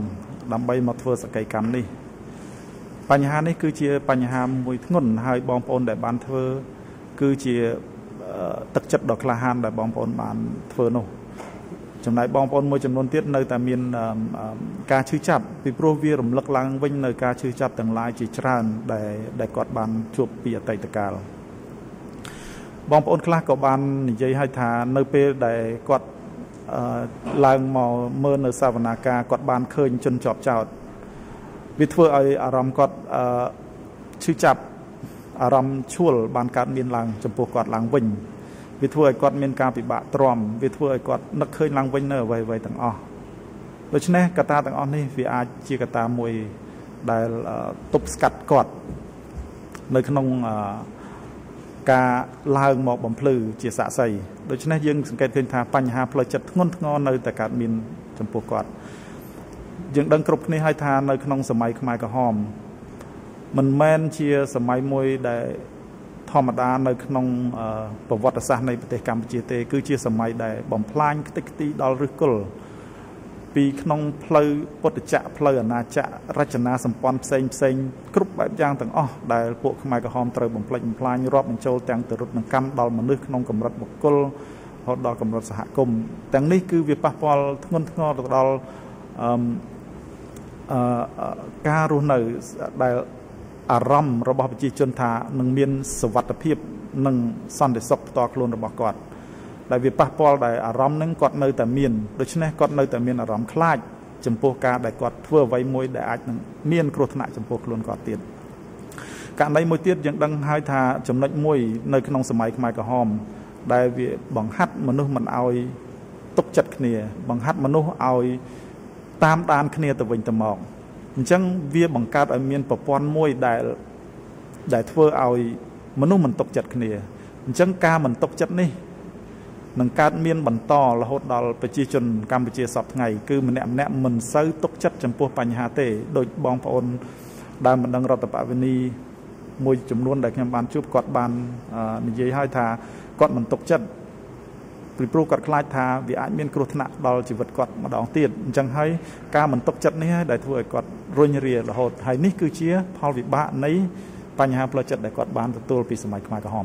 ដើម្បីមកធ្វើសកម្មកម្មនេះបញ្ហានេះគឺជាបញ្ហាមួយធ្ងន់ហើយបងប្អូនដែលបានធ្វើគឺជាទឹកចិត្តដ៏ក្លាហានដែលបងប្អូនបានធ្វើនោះចំណែកបងប្អូនមួយចំនួនទៀតនៅតែមានការឈឺចាប់ពីព្រោះវារំលឹកឡើងវិញនៅការឈឺចាប់ទាំងឡាយជាច្រើនដែលដែលគាត់បានជួបពីអតីតកាលបងប្អូនខ្លះក៏បាននិយាយឲ្យថានៅពេលដែលគាត់ឡើងមកមើលនៅសវនាការគាត់បានឃើញជនជាប់ចោតវាធ្វើឲ្យអារម្មណ៍គាត់ឈឺចាប់អារម្មណ៍ឈួលបានកើតមានឡើងចំពោះគាត់ឡើងវិញវាធ្វើឲ្យគាត់មានការពិបាកទ្រាំវាធ្វើឲ្យគាត់នឹកឃើញឡើងវិញនៅអ្វីៗទាំងអស់ដូច្នេះកត្តាទាំងអស់នេះវាអាចជាកត្តាមួយដែលទប់ស្កាត់គាត់នៅក្នុងការឡើងមកបំភ្លឺជាសាក្សីដូច្នេះយើងសង្កេតឃើញថាបញ្ហាផ្លូវចិត្តធ្ងន់ធ្ងរនៅតែកើតមានចំពោះគាត់យើងដឹងគ្រប់គ្នាហើយថានៅក្នុងសម័យខ្មែរក្រហមមិនមែនជាសម័យមួយដែលធម្មតានៅក្នុងប្រវត្តិសាស្ត្រនៃប្រទេសកម្ពុជាទេគឺជាសម័យដែលបំផ្លាញខ្ទេចខ្ទីដល់ឫសគល់ពីក្នុងផ្លូវពុទ្ធចក្រផ្លូវអាណាចក្ររចនាសម្ព័ន្ធផ្សេងផ្សេងគ្រប់បែបយ៉ាងទាំងអស់ដែលពួកខ្មែរក្រហមត្រូវបំផ្លិចបំផ្លាញរាប់បញ្ចូលទាំងទៅរត់នឹងកម្មដល់មនុស្សក្នុងកម្រិតបុគ្គលរហូតដល់កម្រិតសហគមន៍ទាំងនេះគឺវាប៉ះពាល់ធ្ងន់ធ្ងរទៅដល់អឺអឺការរស់នៅដែលអារម្មណ៍របស់ប្រជាជនថានឹងមានសុវត្ថិភាពនិងសន្តិសុខផ្ទាល់ខ្លួនរបស់គាត់ដែលវាប៉ះពាល់ដែលអារម្មណ៍នឹងគាត់នៅតែមានដូច្នេះគាត់នៅតែមានអារម្មណ៍ខ្លាចចំពោះការដែលគាត់ធ្វើអ្វីមួយដែលអាចនឹងមានគ្រោះថ្នាក់ចំពោះខ្លួនគាត់ទៀតករណីមួយទៀតយើងដឹងហើយថាចំណុចមួយនៅក្នុងសម័យខ្មែរក្រហមដែលវាបង្ហាត់មនុស្សមិនឲ្យទុកចិត្តគ្នាបង្ហាត់មនុស្សឲ្យតាមដានគ្នាទៅវិញទៅមកអញ្ចឹងវាបង្កើតឲ្យមានប្រព័ន្ធមួយដែលដែលធ្វើឲ្យមនុស្សមិនទុកចិត្តគ្នាអញ្ចឹងការមិនទុកចិត្តនេះនឹងកើតមានបន្តរហូតដល់ប្រជាជនកម្ពុជាសពថ្ងៃគឺម្នាក់ម្នាក់មិនសូវទុកចិត្តចំពោះបញ្ហាទេដោយបងប្អូនដែលមិនដឹងរដ្ឋបវេនីមួយចំនួនដែលខ្ញុំបានជួបគាត់បាននិយាយឲ្យថាគាត់មិនទុកចិត្តពីព្រោះគាត់ខ្លាចថាវាអាចមានគ្រោះថ្នាក់ដល់ជីវិតគាត់ម្ដងទៀតអញ្ចឹងហើយការមិនទុកចិត្តនេះដែលធ្វើឲ្យគាត់រុញរារហូតហើយនេះគឺជាផលវិបាកនៃបញ្ហាផ្លូវចិត្តដែលគាត់បានទទួលពីសម័យខ្មែរក្រហម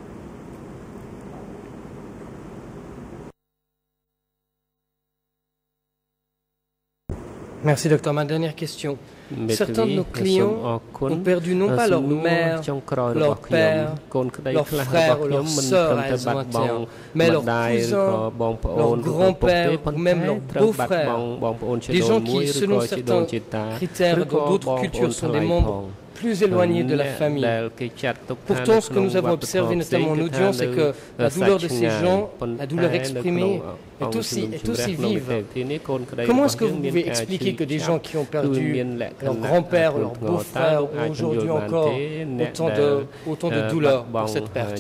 Merci docteur. Ma dernière question. Certains de nos clients ont perdu non pas leur mère, leur père, leur frère ou leur sœur à S vingt et un, mais leur cousin, leur grand-père ou même leur beau-frère. Des gens qui, selon certains critères et dans d'autres cultures, sont des membres plus éloignés de la famille. Pourtant, ce que nous avons observé notamment en audience, c'est que la douleur de ces gens, la douleur exprimée, est aussi, est aussi vive. Comment est-ce que vous pouvez expliquer que des gens qui ont perdu leur grand-père, leur beau-frère, ont aujourd'hui encore autant de, autant de douleur pour cette perte?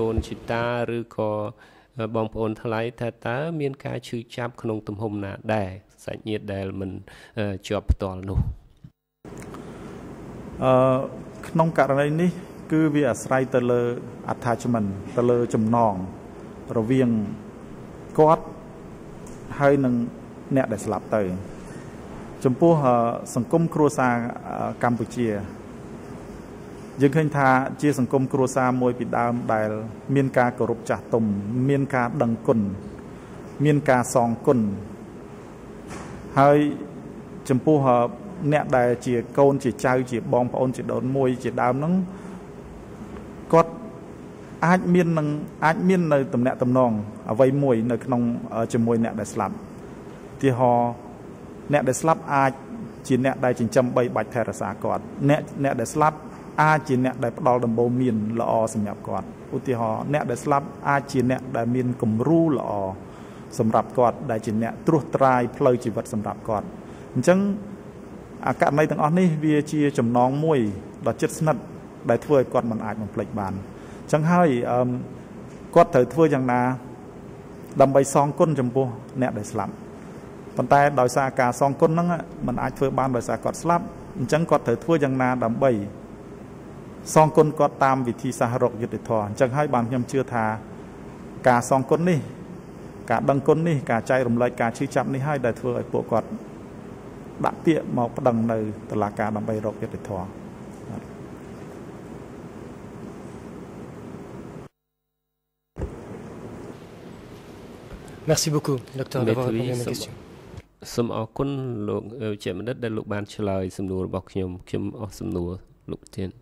បងប្អូនថ្លៃថាតើមានការឈឺចាប់ក្នុងទំហំណាដែរសាច់ញាតិដែលមិនជាប់ផ្ទាល់នោះអឺក្នុងករណីនេះគឺវាអាស្រ័យទៅលើ attachment ទៅលើចំណងរវាងគាត់ហើយនឹងអ្នកដែលស្លាប់ទៅចំពោះសង្គមគ្រួសារកម្ពុជាយើងឃើញថាជាសង្គមគ្រួសារមួយពីដើមដែលមានការគោរពចាស់ទុំមានការដឹងគុណមានការសងគុណហើយចំពោះអ្នកដែលជាកូនជាចៅជាបងប្អូនជាដូនមួយជាដើមហ្នឹងគាត់អាចមាននឹងអាចមាននៅតំណែងតំណងអ្វីមួយនៅក្នុងជាមួយអ្នកដែលស្លាប់ឧទាហរណ៍អ្នកដែលស្លាប់អាចជាអ្នកដែលចិញ្ចឹមបីបាច់ថែរក្សាគាត់អ្នកអ្នកដែលស្លាប់អាចជាអ្នកដែលផ្ដល់ដំបូន្មានល្អសម្រាប់គាត់ឧទាហរណ៍អ្នកដែលស្លាប់អាចជាអ្នកដែលមានគំរូល្អសម្រាប់គាត់ដែលជាអ្នកត្រួសត្រាយផ្លូវជីវិតសម្រាប់គាត់អញ្ចឹងអាករណីទាំងអស់នេះវាជាចំណងមួយដ៏ជិតស្និទ្ធដែលធ្វើឲ្យគាត់មិនអាចបំភ្លេចបានអញ្ចឹងហើយគាត់ត្រូវធ្វើយ៉ាងណាដើម្បីសងគុណចំពោះអ្នកដែលស្លាប់ប៉ុន្តែដោយសារការសងគុណហ្នឹងมันអាចធ្វើបានដោយសារគាត់ស្លាប់អញ្ចឹងគាត់ត្រូវធ្វើយ៉ាងណាដើម្បីសងគុណគាត់តាមវិធីសាស្ត្ររកយុត្តិធម៌អញ្ចឹងហើយបានខ្ញុំជឿថាការសងគុណនេះការដឹងគុណនេះការចែករំលែកការឈឺចាប់នេះហើយដែលធ្វើឲ្យពួកគាត់ដាក់ពាក្យមកប្តឹងនៅតុលាការដើម្បីរកយុត្តិធម៌ Merci beaucoup, docteur, d'avoir répondu à mes questions. សូមអរគុណលោកជាបណ្ឌិតដែលលោកបានឆ្លើយសំណួររបស់ខ្ញុំខ្ញុំអស់សំណួរលោកប្រធាន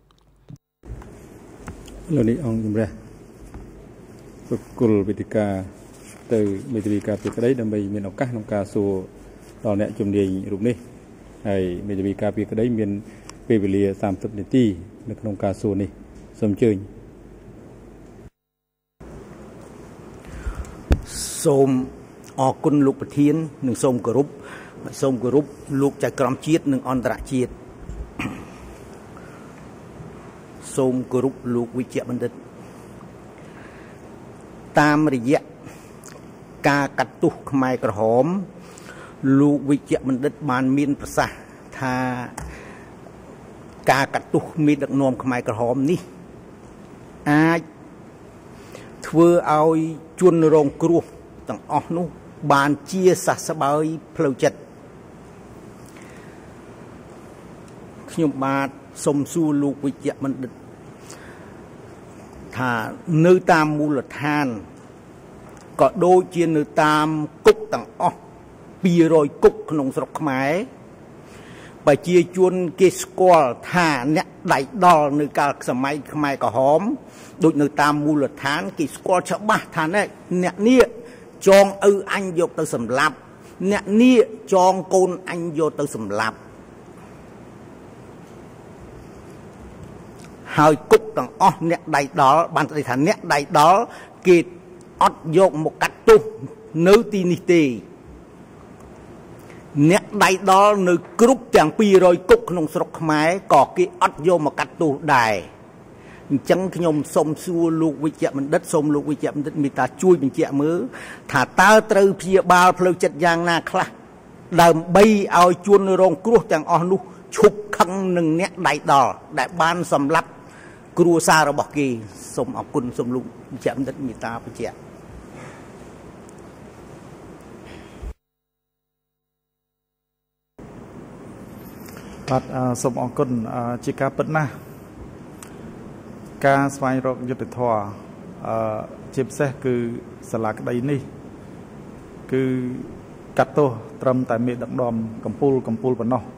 លោកនេះអង្គជំរះប្រគល់វិទ្យាទៅមេធាវីការពារក្តីដើម្បីមានឱកាសក្នុងការសួរដល់អ្នកជំនាញរូបនេះហើយមេធាវីការពារក្តីមានពេលវេលាសាមសិបនាទីនៅក្នុងការសួរនេះសូមអញ្ជើញសូមអរគុណលោកប្រធាននិងសូមគោរពសូមគោរពលោកចៅក្រមជាតិនិងអន្តរជាតិសូមគោរពលោកវិជ្ជបណ្ឌិតតាមរយៈការកាត់ទោសខ្មែរក្រហមលោកវិជ្ជបណ្ឌិតបានមានប្រសាសន៍ថាការកាត់ទោសមេដឹកនាំខ្មែរក្រហមនេះអាចធ្វើឲ្យជនរងគ្រោះទាំងអស់នោះបានជាសះស្បើយផ្លូវចិត្តខ្ញុំបាទសូមសួរលោកវិជ្ជបណ្ឌិតថានៅតាមមូលដ្ឋានក៏ដូចជានៅតាមគុកទាំងអស់ពីររយគុកក្នុងស្រុកខ្មែរប្រជាជនគេស្គាល់ថាអ្នកដៃដល់នៅកាលសម័យខ្មែរក្រហមដូចនៅតាមមូលដ្ឋានគេស្គាល់ច្បាស់ថាអ្នកនេះចងឪអញយកទៅសម្លាប់អ្នកនេះចងកូនអញយកទៅសម្លាប់ហើយគុកទាំងអស់អ្នកដៃដល់បាននិយាយថាអ្នកដៃដល់គេអត់យកមកកាត់ទោសនៅទីនេះទេអ្នកដៃដល់នៅគ្រប់ទាំងពីររយគុកក្នុងស្រុកខ្មែរក៏គេអត់យកមកកាត់ទោសដែរអញ្ចឹងខ្ញុំសូមសួរលោកវិជ្ជបណ្ឌិតសូមលោកវិជ្ជបណ្ឌិតមេត្តាជួយបញ្ជាក់មើលថាតើត្រូវព្យាបាលផ្លូវចិត្តយ៉ាងណាខ្លះដើម្បីឲ្យជនរងគ្រោះទាំងអស់នោះឈប់ខឹងនឹងអ្នកដៃដល់ដែលបានសម្លាប់គ្រួសាររបស់គេសូមអរគុណសូមលោកវិជ្ជបណ្ឌិតមេត្តាបញ្ជាក់បាទសូមអរគុណជាការពិតណាស់ការស្វែងរកយុត្តិធម៌ជាពិសេសគឺសាលាក្តីនេះគឺកាត់ទោសត្រឹមតែមេដឹកនាំកម្ពុជាកម្ពុជាប៉ុណ្ណោះ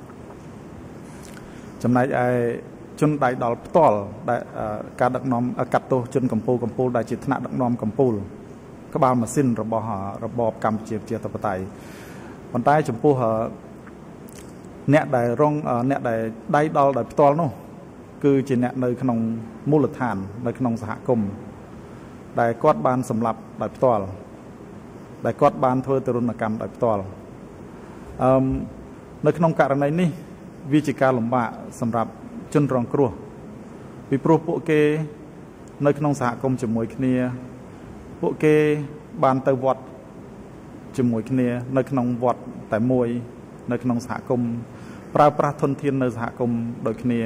ចំណែកឯជនដៃដល់ផ្ទាល់ដែលការដឹកនាំកាត់ទោសជនកម្ពុជាកម្ពុជាដែលជាថ្នាក់ដឹកនាំកម្ពុជាក្បាលម៉ាស៊ីនរបស់របបកម្ពុជាប្រជាធិបតេយ្យប៉ុន្តែចំពោះអ្នកដែលរងអ្នកដែលដៃដល់ដោយផ្ទាល់នោះគឺជាអ្នកនៅក្នុងមូលដ្ឋាននៅក្នុងសហគមន៍ដែលគាត់បានសម្លាប់ដោយផ្ទាល់ដែលគាត់បានធ្វើទរណកម្មដោយផ្ទាល់អឺនៅក្នុងករណីនេះវាជាការលំបាកសម្រាប់ជនរងគ្រោះពីព្រោះពួកគេនៅក្នុងសហគមន៍ជាមួយគ្នាពួកគេបានទៅវត្តជាមួយគ្នានៅក្នុងវត្តតែមួយនៅក្នុងសហគមន៍ប្រើប្រាស់ធនធាននៅសហគមន៍ដូចគ្នា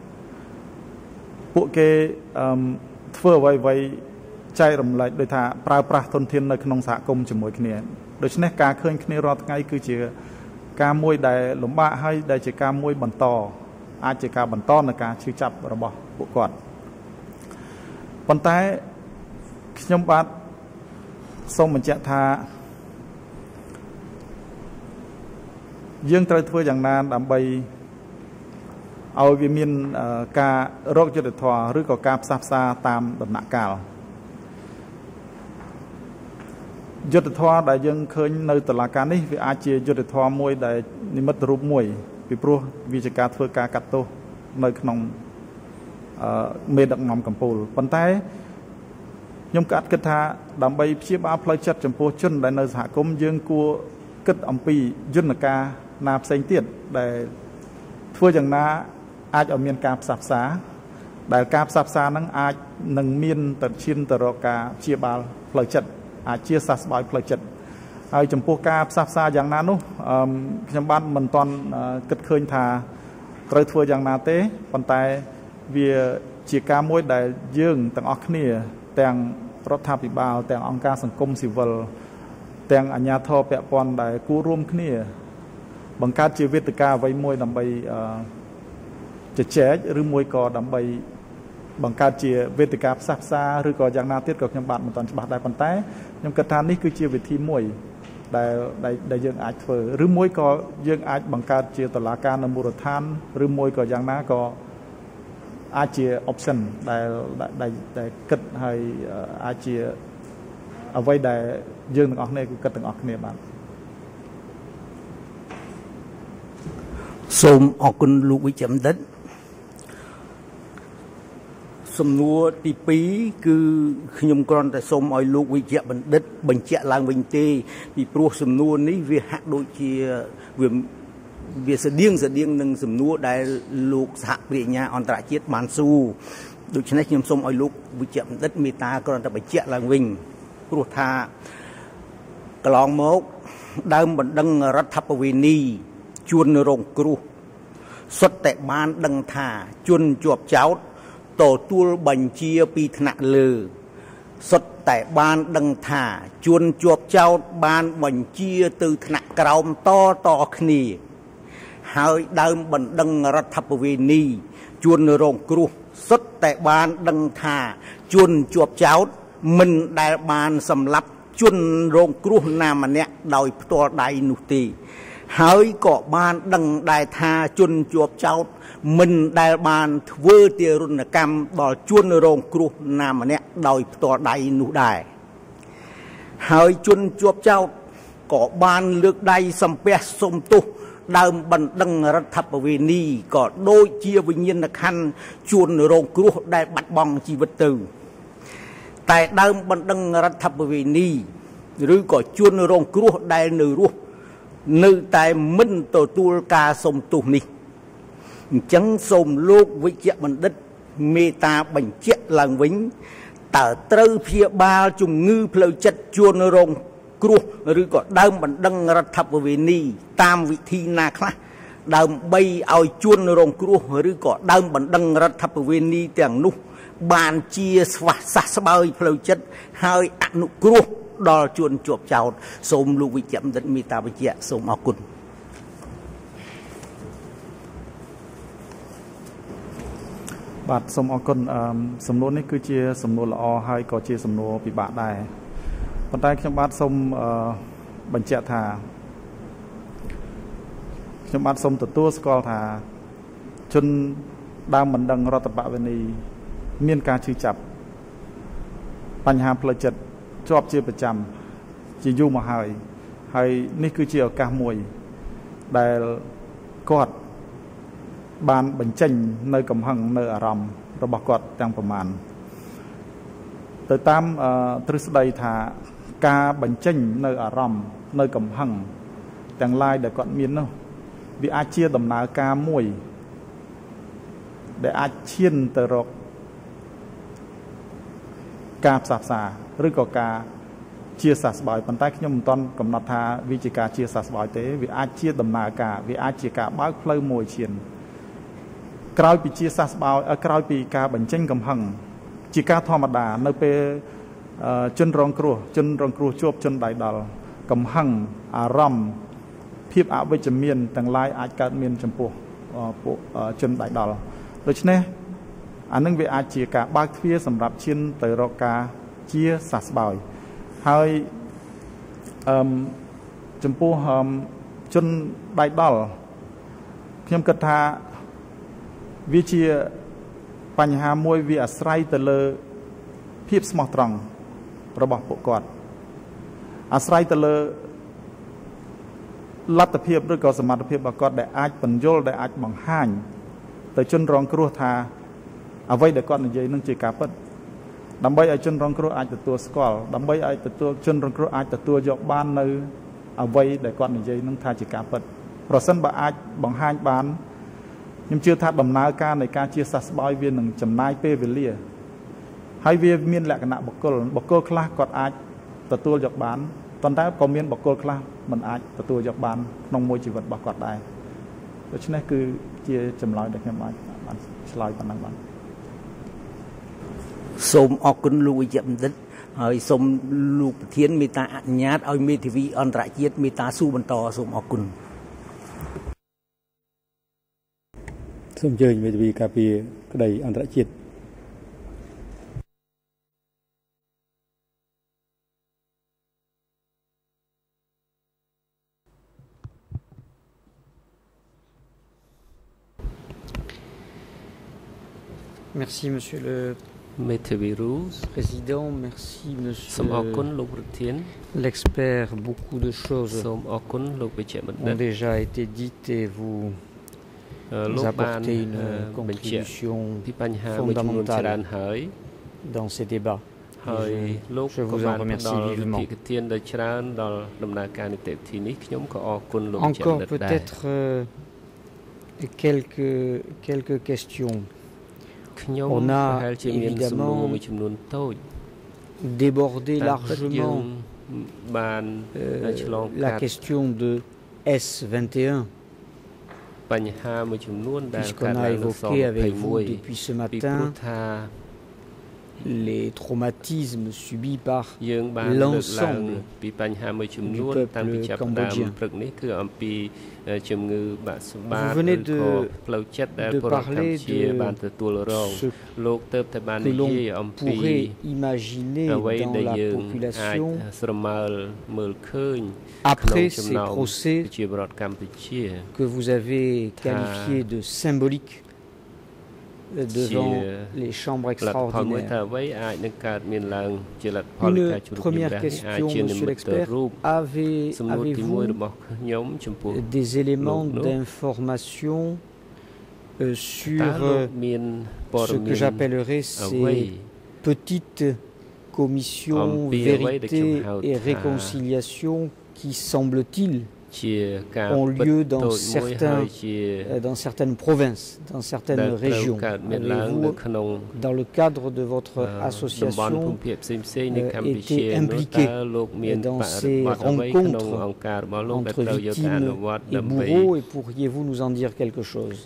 ពួកគេអឺធ្វើអ្វីអ្វីចែករំលែកដោយថាប្រើប្រាស់ធនធាននៅក្នុងសហគមន៍ជាមួយគ្នាដូច្នេះការឃើញគ្នារាល់ថ្ងៃគឺជាការមួយដែលលំបាកហើយដែលជាការមួយបន្តអាចជាការបន្តនៃការឈឺចាប់របស់ពួកគាត់ប៉ុន្តែខ្ញុំបាទសូមបញ្ជាក់ថាយើងត្រូវធ្វើយ៉ាងណាដើម្បីឲ្យវាមានការរកយុត្តិធម៌ឬក៏ការផ្សះផ្សាតាមដំណាក់កាលយុត្តិធម៌ដែលយើងឃើញនៅតុលាការនេះវាអាចជាយុត្តិធម៌មួយដែលនិមិត្តរូបមួយពីព្រោះវាជាការធ្វើការកាត់ទោសនៅក្នុងអឺមេដឹកនាំកម្ពុជាប៉ុន្តែខ្ញុំក៏គិតថាដើម្បីព្យាបាលផ្លូវចិត្តចំពោះជនដែលនៅសហគមន៍យើងគួរគិតអំពីយន្តការណាផ្សេងទៀតដែលធ្វើយ៉ាងណាអាចឲ្យមានការផ្សះផ្សាដែលការផ្សះផ្សាហ្នឹងអាចនឹងមានទៅឈានទៅរកការព្យាបាលផ្លូវចិត្តអាចជាសះស្បើយផ្លូវចិត្តហើយចំពោះការផ្សះផ្សាយ៉ាងណានោះខ្ញុំបានមិនទាន់គិតឃើញថាត្រូវធ្វើយ៉ាងណាទេប៉ុន្តែវាជាការមួយដែលយើងទាំងអស់គ្នាទាំងរដ្ឋាភិបាលទាំងអង្គការសង្គមស៊ីវិលទាំងអាជ្ញាធរពាក់ព័ន្ធដែលគួររួមគ្នាបង្កើតជាវេទិកាអ្វីមួយដើម្បីជជែកឬមួយក៏ដើម្បីបង្កើតជាវេទិកាផ្សះផ្សាឬក៏យ៉ាងណាទៀតក៏ខ្ញុំបាទមិនទាន់ច្បាស់ដែរប៉ុន្តែខ្ញុំគិតថានេះគឺជាវិធីមួយដែលដែលយើងអាចធ្វើឬមួយក៏យើងអាចបង្កើតជាតុលាការនៅមូលដ្ឋានឬមួយក៏យ៉ាងណាក៏អាចជា option ដែលដែលដែលគិតហើយអាចជាអ្វីដែលយើងទាំងអស់គ្នាគឺគិតទាំងអស់គ្នាបាទសូមអរគុណលោកវិជ្ជបណ្ឌិតសំណួរទីពីរគឺខ្ញុំគ្រាន់តែសូមឲ្យលោកវិជ្ជបណ្ឌិតបញ្ជាក់ឡើងវិញទេពីព្រោះសំណួរនេះវាហាក់ដូចជាវាវាស្តៀងស្តៀងនឹងសំណួរដែលលោកសហប្រាជ្ញាអន្តរជាតិបានសួរដូច្នេះខ្ញុំសូមឲ្យលោកវិជ្ជបណ្ឌិតមេត្តាគ្រាន់តែបញ្ជាក់ឡើងវិញព្រោះថាកន្លងមកដើមបណ្ដឹងរដ្ឋបវេនីជួនរងគ្រោះសុទ្ធតែបានដឹងថាជនជាប់ចោទទទួលបញ្ជាពីថ្នាក់លើសុទ្ធតែបានដឹងថាជនជាប់ចោទបានបញ្ជាទៅថ្នាក់ក្រោមតតគ្នាហើយដើមបណ្ដឹងរដ្ឋបវេនីជនរងគ្រោះសុទ្ធតែបានដឹងថាជនជាប់ចោទមិនដែលបានសម្លាប់ជនរងគ្រោះណាម្នាក់ដោយផ្ទាល់ដៃនោះទេហើយក៏បានដឹងដែរថាជនជាប់ចោទមិនដែលបានធ្វើទារុណកម្មដល់ជនរងគ្រោះណាម្នាក់ដោយផ្ទាល់ដៃនោះដែរហើយជនជាប់ចោទក៏បានលើកដៃសំពះសុំទោសដើមបណ្ដឹងរដ្ឋបវេនីក៏ដូចជាវិញ្ញាណក្ខន្ធជនរងគ្រោះដែលបាត់បង់ជីវិតទៅតែដើមបណ្ដឹងរដ្ឋបវេនីឬក៏ជនរងគ្រោះដែលនៅរស់នៅតែមិនទទួលការសុំទោសនេះអញ្ចឹងសូមលោកវិជ្ជបណ្ឌិតមេត្តាបញ្ជាក់ឡើងវិញតើត្រូវព្យាបាលជំងឺផ្លូវចិត្តជនរងគ្រោះឬក៏ដើមបណ្ដឹងរដ្ឋបវេនីតាមវិធីណាខ្លះដើម្បីឲ្យជនរងគ្រោះឬក៏ដើមបណ្ដឹងរដ្ឋបវេនីទាំងនោះបានជាស្វះសះស្បើយផ្លូវចិត្តហើយអនុគ្រោះដល់ជនជាប់ចោទសូមលោកវិជ្ជបណ្ឌិតមេត្តាបញ្ជាក់សូមអរគុណបាទសូមអរគុណសំណួរនេះគឺជាសំណួរល្អហើយក៏ជាសំណួរពិបាកដែរប៉ុន្តែខ្ញុំបាទសូមបញ្ជាក់ថាខ្ញុំបាទសូមទទួលស្គាល់ថាជនដើមបណ្ដឹងរដ្ឋបវេនីមានការឈឺចាប់បញ្ហាផ្លូវចិត្តជាប់ជាប្រចាំជាយូរមកហើយហើយនេះគឺជាឱកាសមួយដែលគាត់បានបញ្ចេញនៅកំហឹងនៅអារម្មណ៍របស់គាត់ទាំងប្រមាណទៅតាមទ្រឹស្ដីថាការបញ្ចេញនៅអារម្មណ៍នៅកំហឹងទាំងឡាយដែលគាត់មាននោះវាអាចជាដំណើរការមួយដែលអាចឈានទៅរកការផ្សះផ្សាឬក៏ការជាសះស្បើយប៉ុន្តែខ្ញុំមិនទាន់កំណត់ថាវាជាការជាសះស្បើយទេវាអាចជាដំណើរការវាអាចជាការបើកផ្លូវមួយឈានក្រោយពីជាសះស្បើយក្រោយពីការបញ្ចេញកំហឹងជាការធម្មតានៅពេលជនរងគ្រោះជនរងគ្រោះជួបជនដៃដល់កំហឹងអារម្មណ៍ភាពអវិជ្ជមានទាំងឡាយអាចកើតមានចំពោះពួកជនដៃដល់ដូច្នេះអានឹងវាអាចជាការបើកទ្វារសម្រាប់ឈានទៅរកការជាសះស្បើយហើយអឺចំពោះជនដៃដល់ខ្ញុំគិតថាវាជាបញ្ហាមួយវាអាស្រ័យទៅលើភាពស្មោះត្រង់របស់ពួកគាត់អាស្រ័យទៅលើលទ្ធភាពឬក៏សមត្ថភាពរបស់គាត់ដែលអាចបញ្យល់ដែលអាចបង្ហាញទៅជនរងគ្រោះថាអ្វីដែលគាត់និយាយនឹងជាការពិតដើម្បីឲ្យជនរងគ្រោះអាចទទួលស្គាល់ដើម្បីឲ្យទទួលជនរងគ្រោះអាចទទួលយកបាននៅអ្វីដែលគាត់និយាយនឹងថាជាការពិតប្រសិនបើអាចបង្ហាញបានខ្ញុំជឿថាដំណើរការនៃការជាសះស្បើយវានឹងចំណាយពេលវេលាហើយវាមានលក្ខណៈបុគ្គលបុគ្គលខ្លះគាត់អាចទទួលយកបានប៉ុន្តែក៏មានបុគ្គលខ្លះមិនអាចទទួលយកបានក្នុងមួយជីវិតរបស់គាត់ដែរដូច្នេះគឺជាចម្លើយដែលខ្ញុំអាចបានឆ្លើយប៉ុណ្ណឹងបាទសូមអរគុណលោកវិជ្ជបណ្ឌិតហើយសូមលោកប្រធានមេត្តាអនុញ្ញាតឲ្យមេធាវីអន្តរជាតិមេត្តាសួរបន្តសូមអរគុណសូមអញ្ជើញមេធាវីការពារក្តីអន្តរជាតិ Merci Monsieur le Président, merci Monsieur l'expert. Beaucoup de choses ont déjà été dites et vous apportez une contribution fondamentale dans ces débats. Je, je vous en remercie vivement. Encore peut-être euh, quelques, quelques questions. On a évidemment débordé largement euh, la question de S vingt et un, puisqu'on a évoqué avec vous depuis ce matin les traumatismes subis par l'ensemble du peuple cambodgien. Vous venez de, de parler de ce que l'on pourrait imaginer dans la population après ces procès que vous avez qualifiés de symboliques devant les chambres extraordinaires. Une première question, Monsieur l'expert, avez, avez-vous des éléments d'information euh, sur euh, ce que j'appellerais ces petites commissions vérité et réconciliation qui, semble-t-il, ont lieu dans, certains, euh, dans certaines provinces, dans certaines régions. Avez-vous, dans le cadre de votre association, euh, été impliqué dans ces rencontres entre victimes et bourreaux, et pourriez-vous nous en dire quelque chose?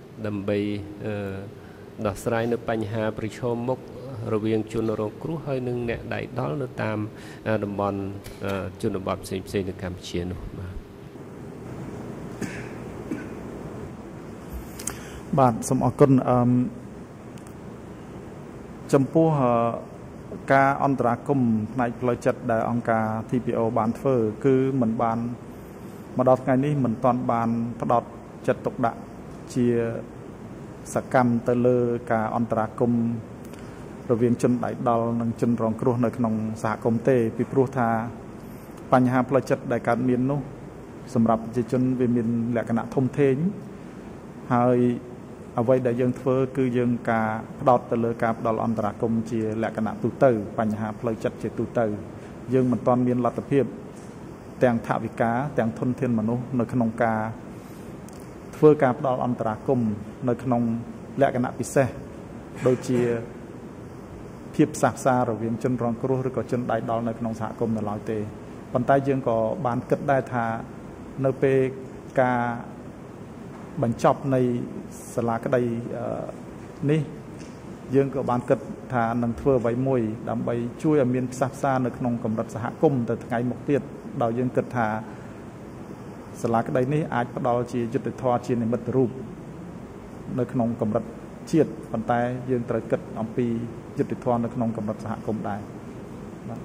Bạn សូមអរគុណអឺចំពោះការអន្តរាគមន៍ផ្នែកផ្លូវចិត្តដែលអង្គការ T P O បានធ្វើគឺមិនបានមកដល់ថ្ងៃនេះមិនទាន់បានផ្ដោតចិត្តទុកដាក់ជាសកម្មទៅលើការអន្តរាគមន៍រវាងជនដៃដល់និងជនរងគ្រោះនៅក្នុងសហគមន៍ទេពីព្រោះថាបញ្ហាផ្លូវចិត្តដែលកើតមាននោះសម្រាប់ប្រជាជនវាមានលក្ខណៈធំធេងហើយអ្វីដែលយើងធ្វើគឺយើងការផ្ដោតទៅលើការផ្ដល់អន្តរាគមន៍ជាលក្ខណៈទូទៅបញ្ហាផ្លូវចិត្តជាទូទៅយើងមិនទាន់មានលទ្ធភាពទាំងថវិកាទាំងធនធានមនុស្សនៅក្នុងការធ្វើការផ្ដល់អន្តរាគមន៍នៅក្នុងលក្ខណៈពិសេសដូចជាភាពផ្សះផ្សាររវាងជនរងគ្រោះឬក៏ជនដៃដល់នៅក្នុងសហគមន៍នៅឡើយទេប៉ុន្តែយើងក៏បានគិតដែរថានៅពេលការបញ្ចប់នៃសាលាក្តីនេះយើងក៏បានគិតថានឹងធ្វើអ្វីមួយដើម្បីជួយឲ្យមានផ្សះផ្សានៅក្នុងកម្រិតសហគមន៍ទៅថ្ងៃមុខទៀតដោយយើងគិតថាសាលាក្តីនេះអាចផ្ដល់ជាយុត្តិធម៌ជានិមិត្តរូបនៅក្នុងកម្រិតជាតិប៉ុន្តែយើងត្រូវគិតអំពីយុត្តិធម៌នៅក្នុងកម្រិតសហគមន៍ដែរបាទ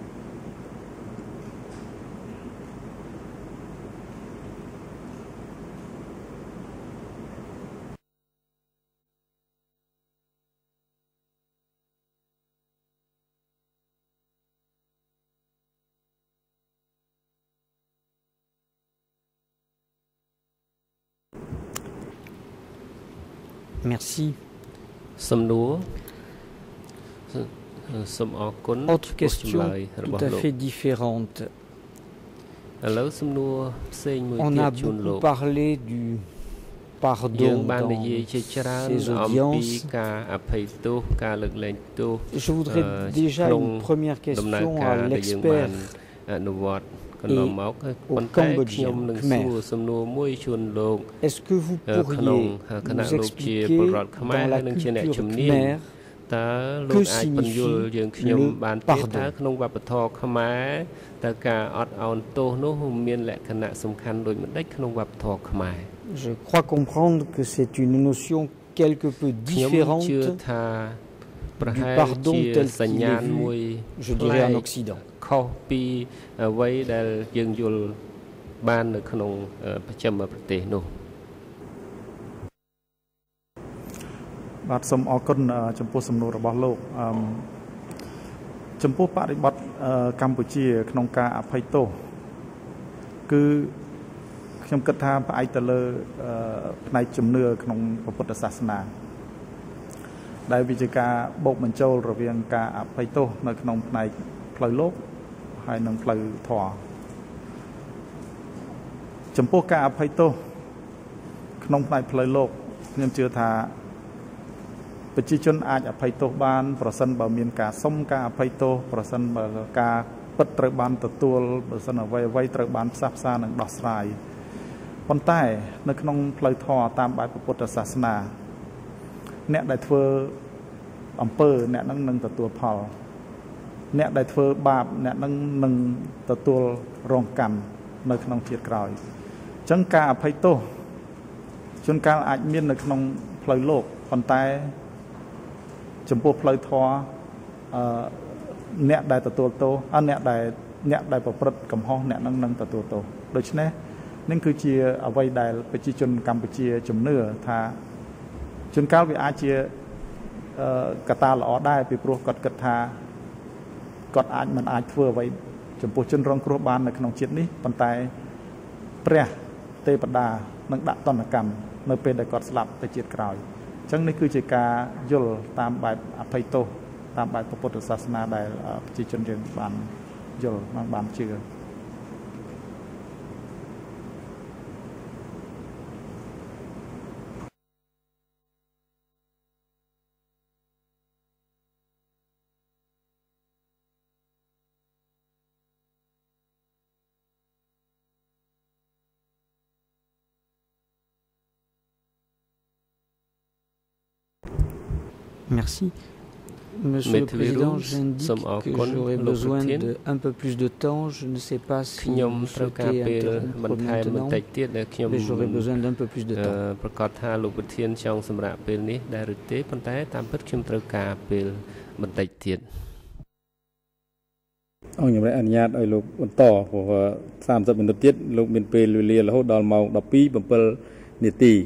Merci. Autre question tout à fait différente. On a beaucoup parlé du pardon dans ces audiences. Je voudrais déjà une première question à l'expert et au Cambodgien, Khmer. Est-ce que vous pourriez nous expliquer dans la culture Khmer que signifie le pardon? Je crois comprendre que c'est une notion quelque peu différente du pardon tel qu'il est vu, je dirais, en Occident. បាទសូមអរគុណចំពោះសំណួររបស់លោកអឺចំពោះបរិបទកម្ពុជាក្នុងការអភ័យទោសគឺខ្ញុំគិតថាផ្អែកទៅលើផ្នែកជំនឿក្នុងពុទ្ធសាសនាដែលវាជាការបូកបញ្ចូលរវាងការអភ័យទោសនៅក្នុងផ្នែកផ្លូវលោកហើយនិងផ្លូវធម៌ចំពោះការអភ័យទោសក្នុងផ្នែកផ្លូវលោកខ្ញុំជឿថាប្រជាជនអាចអភ័យទោសបានប្រសិនបើមានការសុំការអភ័យទោសប្រសិនបើការពិតត្រូវបានទទួលប្រសិនអ្វីអ្វីត្រូវបានផ្សះផ្សានិងដោះស្រាយប៉ុន្តែនៅក្នុងផ្លូវធម៌តាមបែបពុទ្ធសាសនាអ្នកដែលធ្វើអំពើអ្នកនឹងនឹងទទួលផលអ្នកដែលធ្វើបាបអ្នកនឹងនឹងទទួលរងកម្មនៅក្នុងជាតិក្រោយអញ្ចឹងការអភ័យទោសជួនកាលអាចមាននៅក្នុងផ្លូវលោកប៉ុន្តែចំពោះផ្លូវធម៌អឺអ្នកដែលទទួលទោសអអ្នកដែលអ្នកដែលប្រព្រឹត្តកំហុសអ្នកនឹងនឹងទទួលទោសដូច្នេះនឹងគឺជាអ្វីដែលប្រជាជនកម្ពុជាជំនឿថាជួនកាលវាអាចជាកត្តាល្អដែរពីព្រោះគាត់គិតថាគាត់អាចមិនអាចធ្វើអ្វីចំពោះជនរងគ្រោះបាននៅក្នុងជាតិនេះប៉ុន្តែព្រះទេវតានឹងដាក់ទណ្ឌកម្មនៅពេលដែលគាត់ស្លាប់ទៅជាតិក្រោយអញ្ចឹងនេះគឺជាការយល់តាមបែបអភ័យទោសតាមបែបពុទ្ធសាសនាដែលប្រជាជនយើងបានយល់និងបានជឿ Merci. Monsieur le Président, j'indique que j'aurais besoin d'un peu plus de temps. Je ne sais pas si vous souhaitez interrompre maintenant, mais j'aurais besoin d'un peu plus de temps. Ông nhầm lại anh nhát ở lúc to của三十 minuit tiết lúc miền Tây lùi lìa là hốt đòn màu đập pi bầm bờ nhiệt tì.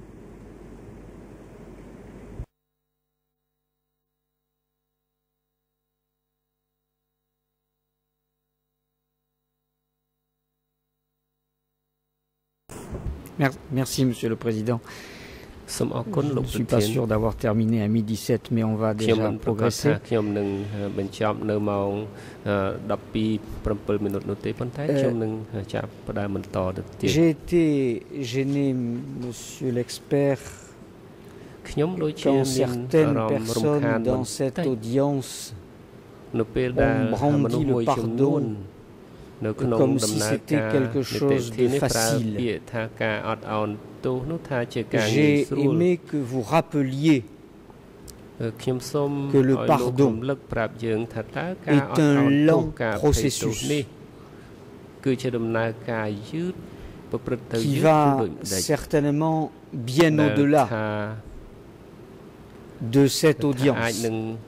Merci, Monsieur le Président. Je ne suis pas sûr d'avoir terminé à midi sept, mais on va déjà progresser. J'ai été gêné, Monsieur l'expert, quand certaines personnes dans cette audience ont brandi le pardon comme si c'était quelque chose de facile. J'ai aimé que vous rappeliez que le pardon est un long processus qui va certainement bien au-delà de cette audience.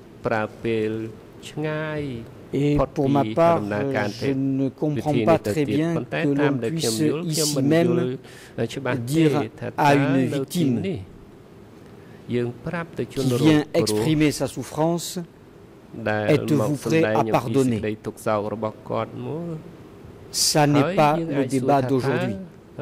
Et pour ma part, je ne comprends pas très bien que l'on puisse ici même dire à une victime qui vient exprimer sa souffrance, êtes-vous prêt à pardonner? Ça n'est pas le débat d'aujourd'hui.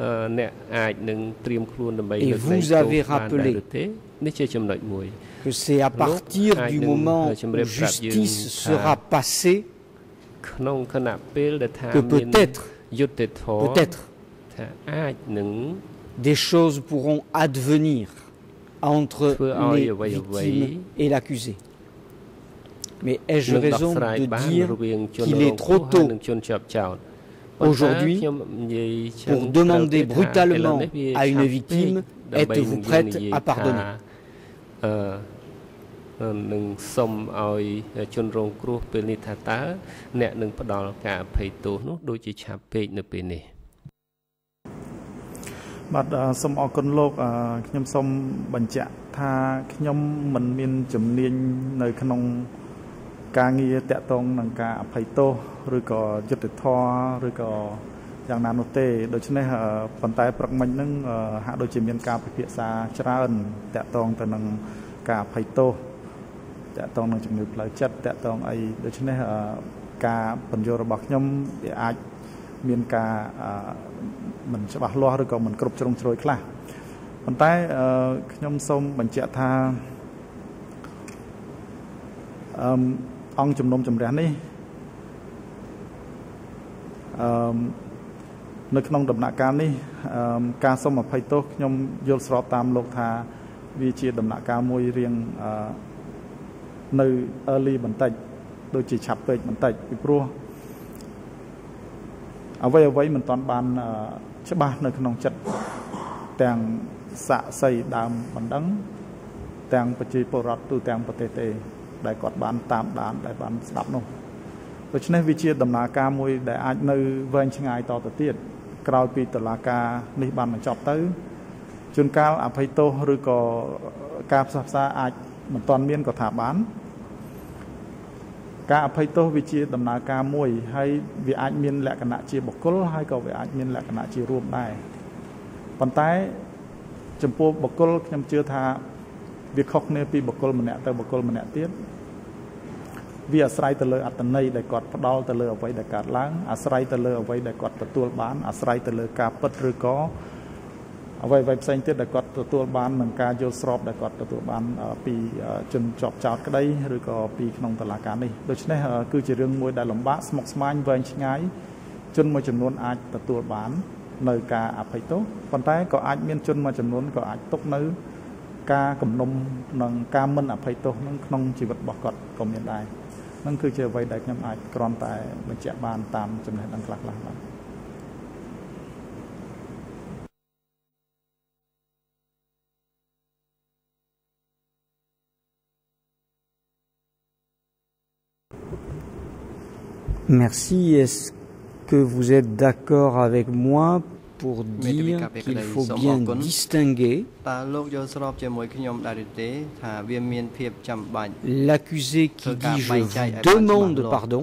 Et vous avez rappelé que c'est à partir du moment où justice sera passée que peut-être, peut-être, des choses pourront advenir entre les victimes et l'accusé. Mais ai-je raison de dire qu'il est trop tôt aujourd'hui pour demander brutalement à une victime, êtes-vous prête à pardonner? នឹងសុំឲ្យជនរងគ្រោះពេលនេះថាតើអ្នកនឹងផ្ដល់ការអភ័យទោសនោះដូចជាឆាប់ពេកនៅពេលនេះបបាទសូមអរគុណលោកខ្ញុំសូមបញ្ជាក់ថាខ្ញុំមិនមានជំនាញនៅក្នុងការងារតាក់ទងនឹងការអភ័យទោសឬក៏យុត្តិធម៌ឬក៏យ៉ាងណានោះទេដូច្នេះប៉ុន្តែព្រឹកមិញហ្នឹងហាក់ដូចជាមានការពិភាក្សាច្រើនតាក់ទងទៅនឹងការអភ័យទោសតាក់ទងនឹងជំងឺផ្លូវចិត្តតាក់ទងអីដូច្នេះការបញ្យល់របស់ខ្ញុំវាអាចមានការមិនច្បាស់លាស់ឬក៏មិនគ្រប់ជ្រុងជ្រោយខ្លះប៉ុន្តែខ្ញុំសូមបញ្ជាក់ថាអង្គជំនុំជម្រះនេះនៅក្នុងដំណាក់កាលនេះការសុំអភ័យទោសខ្ញុំយល់ស្របតាមលោកថាវាជាដំណាក់កាលមួយរៀងនៅ early បន្តិចដូចជាឆាប់ពេកបន្តិចពីព្រោះអ្វីអ្វីមិនទាន់បានច្បាស់នៅក្នុងចិត្តទាំងសាក្សីដើមបណ្ដឹងទាំងប្រជាពលរដ្ឋទូទាំងប្រទេសទេដែលគាត់បានតាមដានដែលបានស្ដាប់នោះដូច្នេះវាជាដំណើរការមួយដែលអាចនៅវែងឆ្ងាយតទៅទៀតក្រោយពីតុលាការនេះបានបញ្ចប់ទៅជួនកាលអភ័យទោសឬក៏ការផ្សះផ្សាអាចមិនទាន់មានក៏ថាបានការអភ័យទោសវាជាដំណើរការមួយហើយវាអាចមានលក្ខណៈជាបុគ្គលហើយក៏វាអាចមានលក្ខណៈជារួមដែរប៉ុន្តែចំពោះបុគ្គលខ្ញុំជឿថាវាខុសគ្នាពីបុគ្គលម្នាក់ទៅបុគ្គលម្នាក់ទៀតវាអាស្រ័យទៅលើអត្តន័យដែលគាត់ផ្ដល់ទៅលើអ្វីដែលកើតឡើងអាស្រ័យទៅលើអ្វីដែលគាត់ទទួលបានអាស្រ័យទៅលើការពិតឬក៏អ្វីអ្វីផ្សេងទៀតដែលគាត់ទទួលបាននឹងការយល់ស្របដែលគាត់ទទួលបានពីជនជាប់ចោតក្តីឬក៏ពីក្នុងតុលាការនេះដូច្នេះគឺជារឿងមួយដែលលំបាកស្មុគស្មាញវែងឆ្ងាយជនមួយចំនួនអាចទទួលបាននៅការអភ័យទោសប៉ុន្តែក៏អាចមានជនមួយចំនួនក៏អាចទុកនៅការគំនុំនិងការមិនអភ័យទោសនឹងក្នុងជីវិតរបស់គាត់ក៏មានដែរនឹងគឺជាអ្វីដែលខ្ញុំអាចគ្រាន់តែបញ្ជាក់បានតាមចំណេះដឹងខ្លះៗបាទ Merci. Est-ce que vous êtes d'accord avec moi pour dire qu'il faut bien distinguer l'accusé qui dit je vous demande pardon,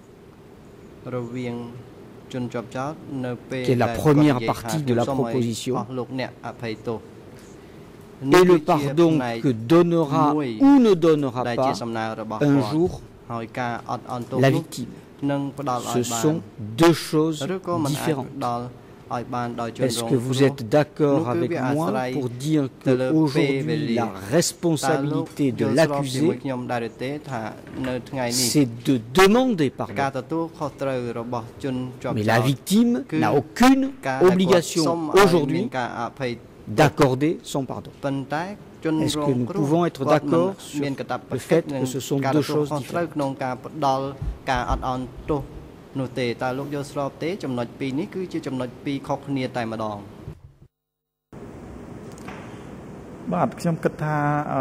qui est la première partie de la proposition, et le pardon que donnera ou ne donnera pas un jour la victime. Ce sont deux choses différentes. Est-ce que vous êtes d'accord avec moi pour dire qu'aujourd'hui la responsabilité de l'accusé, c'est de demander pardon. Mais la victime n'a aucune obligation aujourd'hui d'accorder son pardon. Est-ce que nous pouvons être d'accord sur le fait que ce sont deux choses différentes? បាទខ្ញុំគិតថា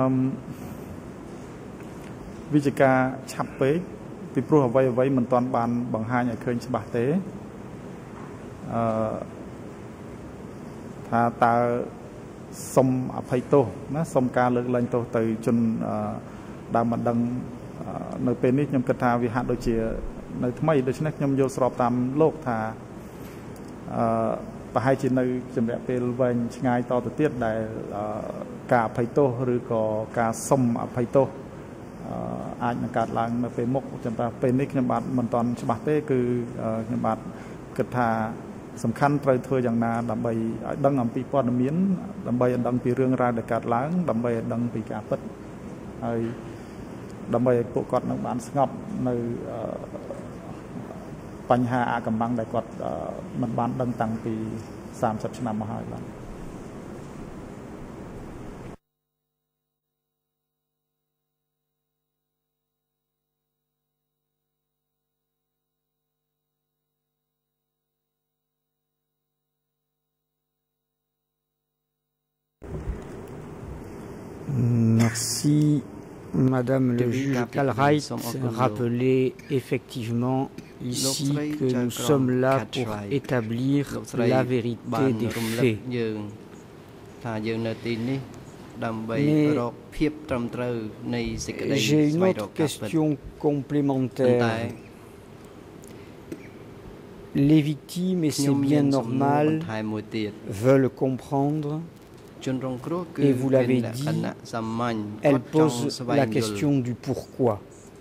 វិជ្ជាការឆាប់ពេកពីព្រោះអ្វីអ្វីមិនទាន់បានបង្ហាញឲ្យឃើញច្បាស់ទេអឺថាតើសុំអភ័យទោសណាសុំការលើកលែងទោសទៅជនដើមបណ្ដឹងនៅពេលនេះខ្ញុំគិតថាវាហាក់ដូចជានៅថ្មីដូច្នេះខ្ញុំយល់ស្របតាមលោកថាអឺប្រហែលជានៅជំរាបពេលវែងឆ្ងាយតទៅទៀតដែលការអភ័យទោសឬក៏ការសុំអភ័យទោសអាចនឹងកើតឡើងនៅពេលមុខចាំថាពេលនេះខ្ញុំបាទមិនទាន់ច្បាស់ទេគឺខ្ញុំបាទគិតថាសំខាន់ត្រូវធ្វើយ៉ាងណាដើម្បីឲ្យដឹងអំពីព័ត៌មានដើម្បីឲ្យដឹងពីរឿងរ៉ាវដែលកើតឡើងដើម្បីឲ្យដឹងពីការពិតហើយដើម្បីឲ្យពួកគាត់នឹងបានស្ងប់នៅបញ្ហាអាកំបាំងដែលគាត់មិនបានដឹងតាំងពីសាមសិបឆ្នាំមកហើយបាទ Merci Madame le juge Kalrait rappelait effectivement ici que nous sommes là pour établir la vérité des faits. Mais j'ai une autre question complémentaire. Les victimes, et c'est bien normal, veulent comprendre. Et vous l'avez dit, elle pose la question du pourquoi.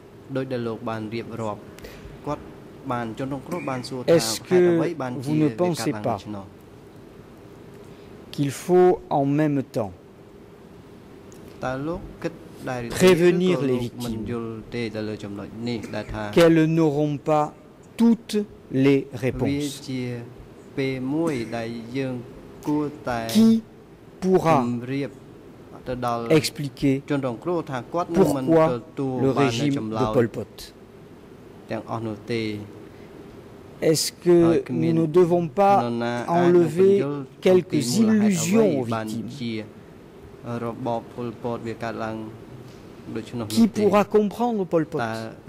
Est-ce que vous ne pensez pas qu'il faut en même temps prévenir les victimes qu'elles n'auront pas toutes les réponses? Qui pourra expliquer pourquoi le régime de Pol Pot? Est-ce que nous ne devons pas enlever quelques illusions aux victimes? Qui pourra comprendre Pol Pot?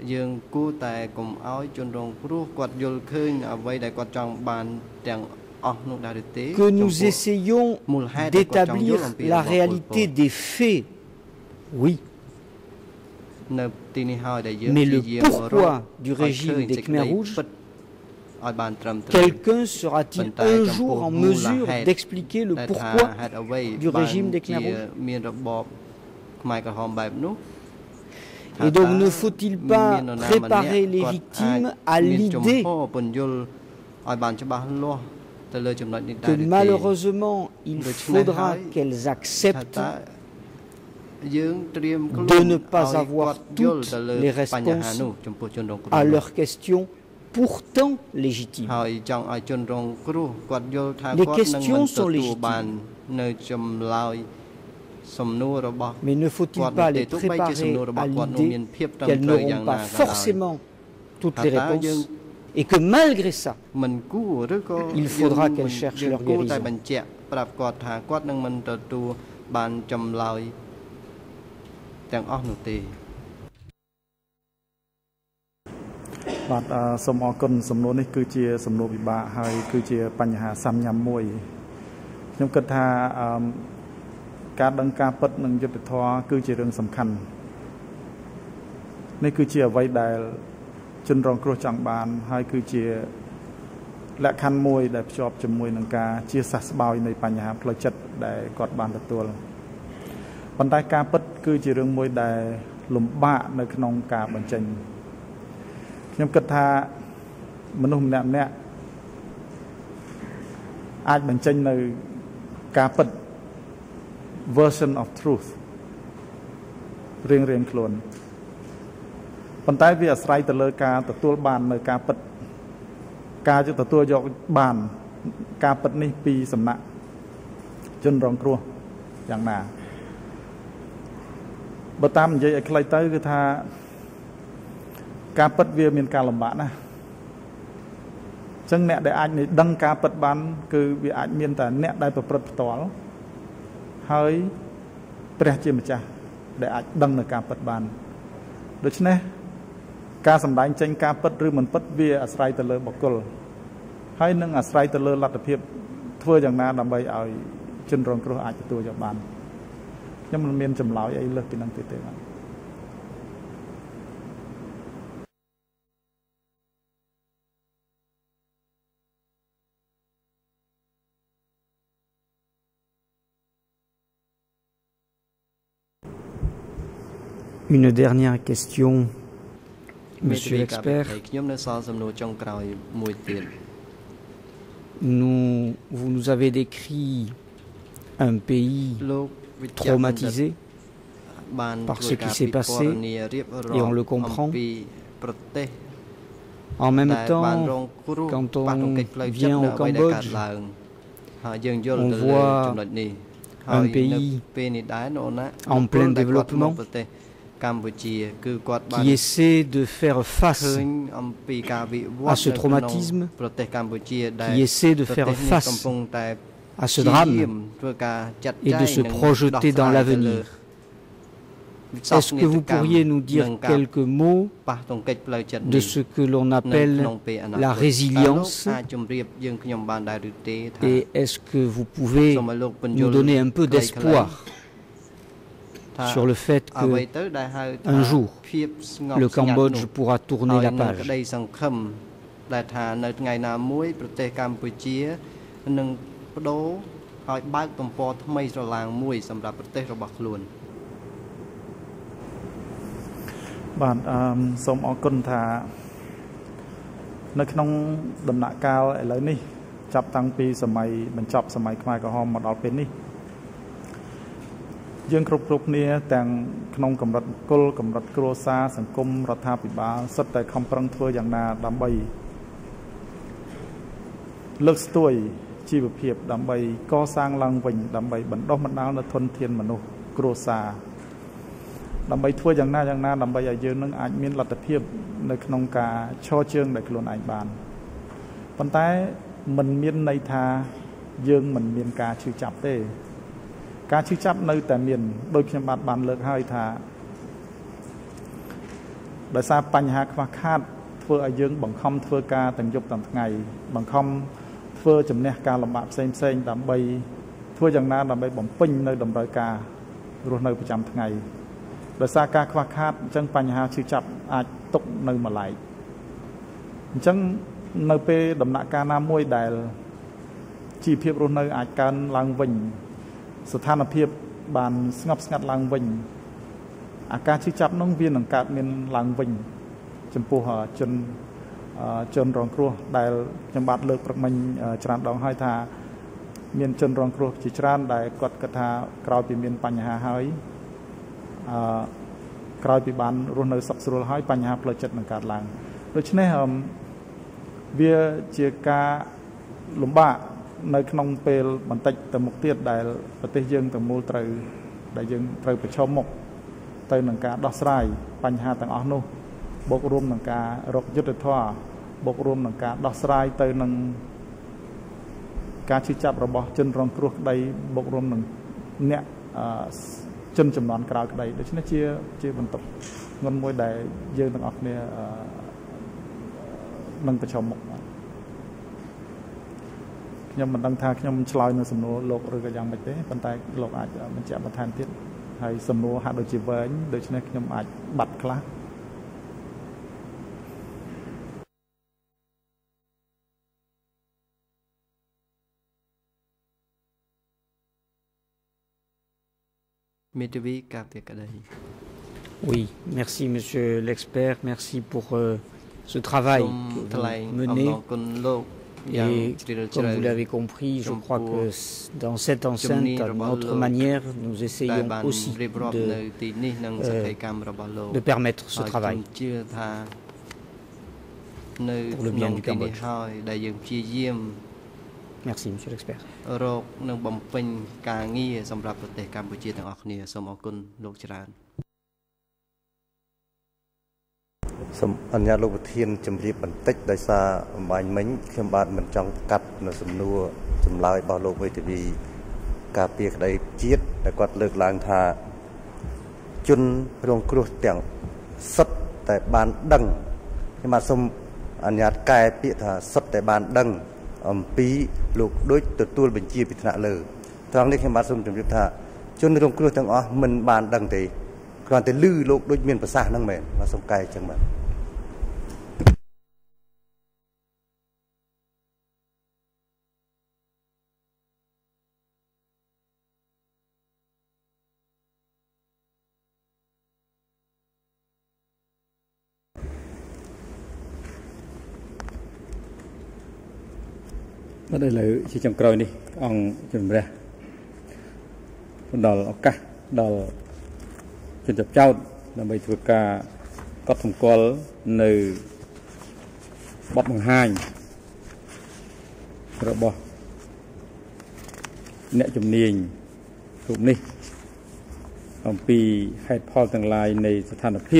Que nous essayons d'établir la réalité des faits, oui. Mais le pourquoi du régime des Khmer rouges, quelqu'un sera-t-il un jour en mesure d'expliquer le pourquoi du régime des Khmer rouges? Et donc ne faut-il pas préparer les victimes à l'idée que malheureusement il faudra qu'elles acceptent de ne pas avoir toutes les réponses à leurs questions pourtant légitimes. Les questions sont légitimes. Mais ne faut-il pas les préparer à l'idée qu'elles n'auront pas forcément toutes les réponses et que malgré ça, il faudra qu'elles cherchent leur guérison. ជនរងគ្រោះចង់បានហើយគឺជាលក្ខខណ្ឌមួយដែលភ្ជាប់ជាមួយនឹងការជាសះស្បើយនៃបញ្ហាផ្លូវចិត្តដែលគាត់បានទទួលប៉ុន្តែការពិតគឺជារឿងមួយដែលលំបាកនៅក្នុងការបញ្ចេញខ្ញុំគិតថាមនុស្សម្នាក់ម្នាក់អាចបញ្ចេញនៅការពិត version of truth រៀងរៀងខ្លួនប៉ុន្តែវាអាស្រ័យទៅលើការទទួលបាននៅការពិតការទទួលយកបានការពិតនេះពីសំណាក់ជនរងគ្រោះយ៉ាងណាបើតាមនិយាយឲ្យខ្លីទៅគឺថាការពិតវាមានការលំបាកណាស់អញ្ចឹងអ្នកដែលអាចដឹងការពិតបានគឺវាអាចមានតែអ្នកដែលប្រព្រឹត្តផ្ទាល់ហើយព្រះជាម្ចាស់ដែលអាចដឹងនៅការពិតបានដូច្នេះការសម្ដែងចេញការពិតឬមិនពិតវាអាស្រ័យទៅលើបុគ្គលហើយនឹងអាស្រ័យទៅលើលទ្ធភាពធ្វើយ៉ាងណាដើម្បីឲ្យជនរងគ្រោះអាចទទួលយកបានខ្ញុំមិនមានចម្លើយអីលើសពីនឹងទៀតទេបាទ Une dernière question, monsieur l'expert. Nous, vous nous avez décrit un pays traumatisé par ce qui s'est passé, et on le comprend. En même temps, quand on vient au Cambodge, on voit un pays en plein développement qui essaie de faire face à ce traumatisme, qui essaie de faire face à ce drame et de se projeter dans l'avenir. Est-ce que vous pourriez nous dire quelques mots de ce que l'on appelle la résilience et est-ce que vous pouvez nous donner un peu d'espoir sur le fait qu'un jour le Cambodge pourra tourner la page? Bạnសូមអរគុណថានៅក្នុងដំណាក់កាលឥឡូវនេះចាប់តាំងពីសម័យបញ្ចប់សម័យខ្មែរក្រហមមកដល់ពេលនេះយើងគ្រប់គ្រប់គ្នាទាំងក្នុងកម្រិតបុគ្គលកម្រិតគ្រួសារសង្គមរដ្ឋាភិបាលសុទ្ធតែខំប្រឹងធ្វើយ៉ាងណាដើម្បីលើកស្ទួយជីវភាពដើម្បីកសាងឡើងវិញដើម្បីបណ្ដុះបណ្ដាលនូវធនធានមនុស្សគ្រួសារដើម្បីធ្វើយ៉ាងណាយ៉ាងណាដើម្បីឲ្យយើងនឹងអាចមានលទ្ធភាពនៅក្នុងការឈរជើងដោយខ្លួនឯងបានប៉ុន្តែมันមានន័យថាយើងមិនមានការឈឺចាប់ទេការឈឺចាប់នៅតែមានដោយខ្ញុំបាទបានលើកហើយថាដោយសារបញ្ហាខ្វះខាតធ្វើឲ្យយើងបង្ខំធ្វើការទាំងយប់ទាំងថ្ងៃបង្ខំធ្វើជំនះការលំបាកផ្សេងផ្សេងដើម្បីធ្វើយ៉ាងណាដើម្បីបំពេញនៅតម្រូវការរស់នៅប្រចាំថ្ងៃដោយសារការខ្វះខាតអញ្ចឹងបញ្ហាឈឺចាប់អាចຕົកនៅម្លែកអញ្ចឹងនៅពេលដំណាក់កាលណាមួយដែលជីវភាពរស់នៅអាចកើនឡើងវិញស្ថានភាពបានស្ងប់ស្ងាត់ឡើងវិញអាការឈឺចាប់នោះវានឹងកើតមានឡើងវិញចំពោះជនជនរងគ្រោះដែលខ្ញុំបាទលើកព្រឹកមិញច្រើនដងហើយថាមានជនរងគ្រោះជាច្រើនដែលគាត់គិតថាក្រោយពីមានបញ្ហាហើយអឺក្រោយពីបានរស់នៅសុខស្រួលហើយបញ្ហាផ្លូវចិត្តនឹងកើតឡើងដូច្នេះវាជាការលំបាកនៅក្នុងពេលបន្តិចទៅមុខទៀតដែលប្រទេសយើងទាំងមូលត្រូវដែលយើងត្រូវប្រឈមមុខទៅនឹងការដោះស្រាយបញ្ហាទាំងអស់នោះបូករួមនឹងការរកយុត្តិធម៌បូករួមនឹងការដោះស្រាយទៅនឹងការឈឺចាប់របស់ជនរងគ្រោះក្តីបូករួមនឹងអ្នកជនចំនួនក្រោយក្តីដូច្នេះជាជាបន្ទុកធ្ងន់មួយដែលយើងទាំងអស់គ្នានឹងប្រឈមមុខខ្ញុំមិនដឹងថាខ្ញុំឆ្លើយនៅសំណួរលោកឬក៏យ៉ាងម៉េចទេប៉ុន្តែលោកអាចបញ្ជាក់បន្ថែមទៀតហើយសំណួរហាក់ដូចជាវែងដូច្នេះខ្ញុំអាចបាត់ខ្លះ Oui, merci monsieur l'expert, merci pour euh, ce travail que vous menez. Et comme vous l'avez compris, je crois que dans cette enceinte, à notre manière, nous essayons aussi de, euh, de permettre ce travail pour le bien du Cambodge. Merci, monsieur l'expert. រកនឹងបំពេញការងារសម្រាប់ប្រទេសកម្ពុជាទាំងអស់គ្នាសូមអរគុណលោកច្រើនសូមអនុញ្ញាតលោកប្រធានជម្រាបបន្តិចដោយសារអំបញ្ញមិញខ្ញុំបាទមិនចង់កាត់នៅសំណួរចម្លើយរបស់លោកវេទវីការពារក្តីជាតិដែលគាត់លើកឡើងថាជនរងគ្រោះទាំងសុទ្ធតែបានដឹងខ្ញុំបាទសូមអនុញ្ញាតកែពាក្យថាសុទ្ធតែបានដឹងអំពីលោកដូចទទួលបញ្ជាពីថ្នាក់លើត្រង់នេះខ្ញុំបាទសូមជម្រាបថាជនរងគ្រោះទាំងអស់មិនបានដឹងទេគ្រាន់តែឮលោកដូចមានប្រសាសន៍ហ្នឹងមែនបាទសូមកែអញ្ចឹងបាទមកដល់លើជាចុងក្រោយនេះអង្គជំរះផ្ដល់ឱកាសដល់ជនចាប់ចោតដើម្បីធ្វើការកត់សម្គាល់នៅបទបង្ហាញរបស់អ្នកជំនាញរូបនេះអំពីហេតុផលទាំងឡាយនៃស្ថានភាព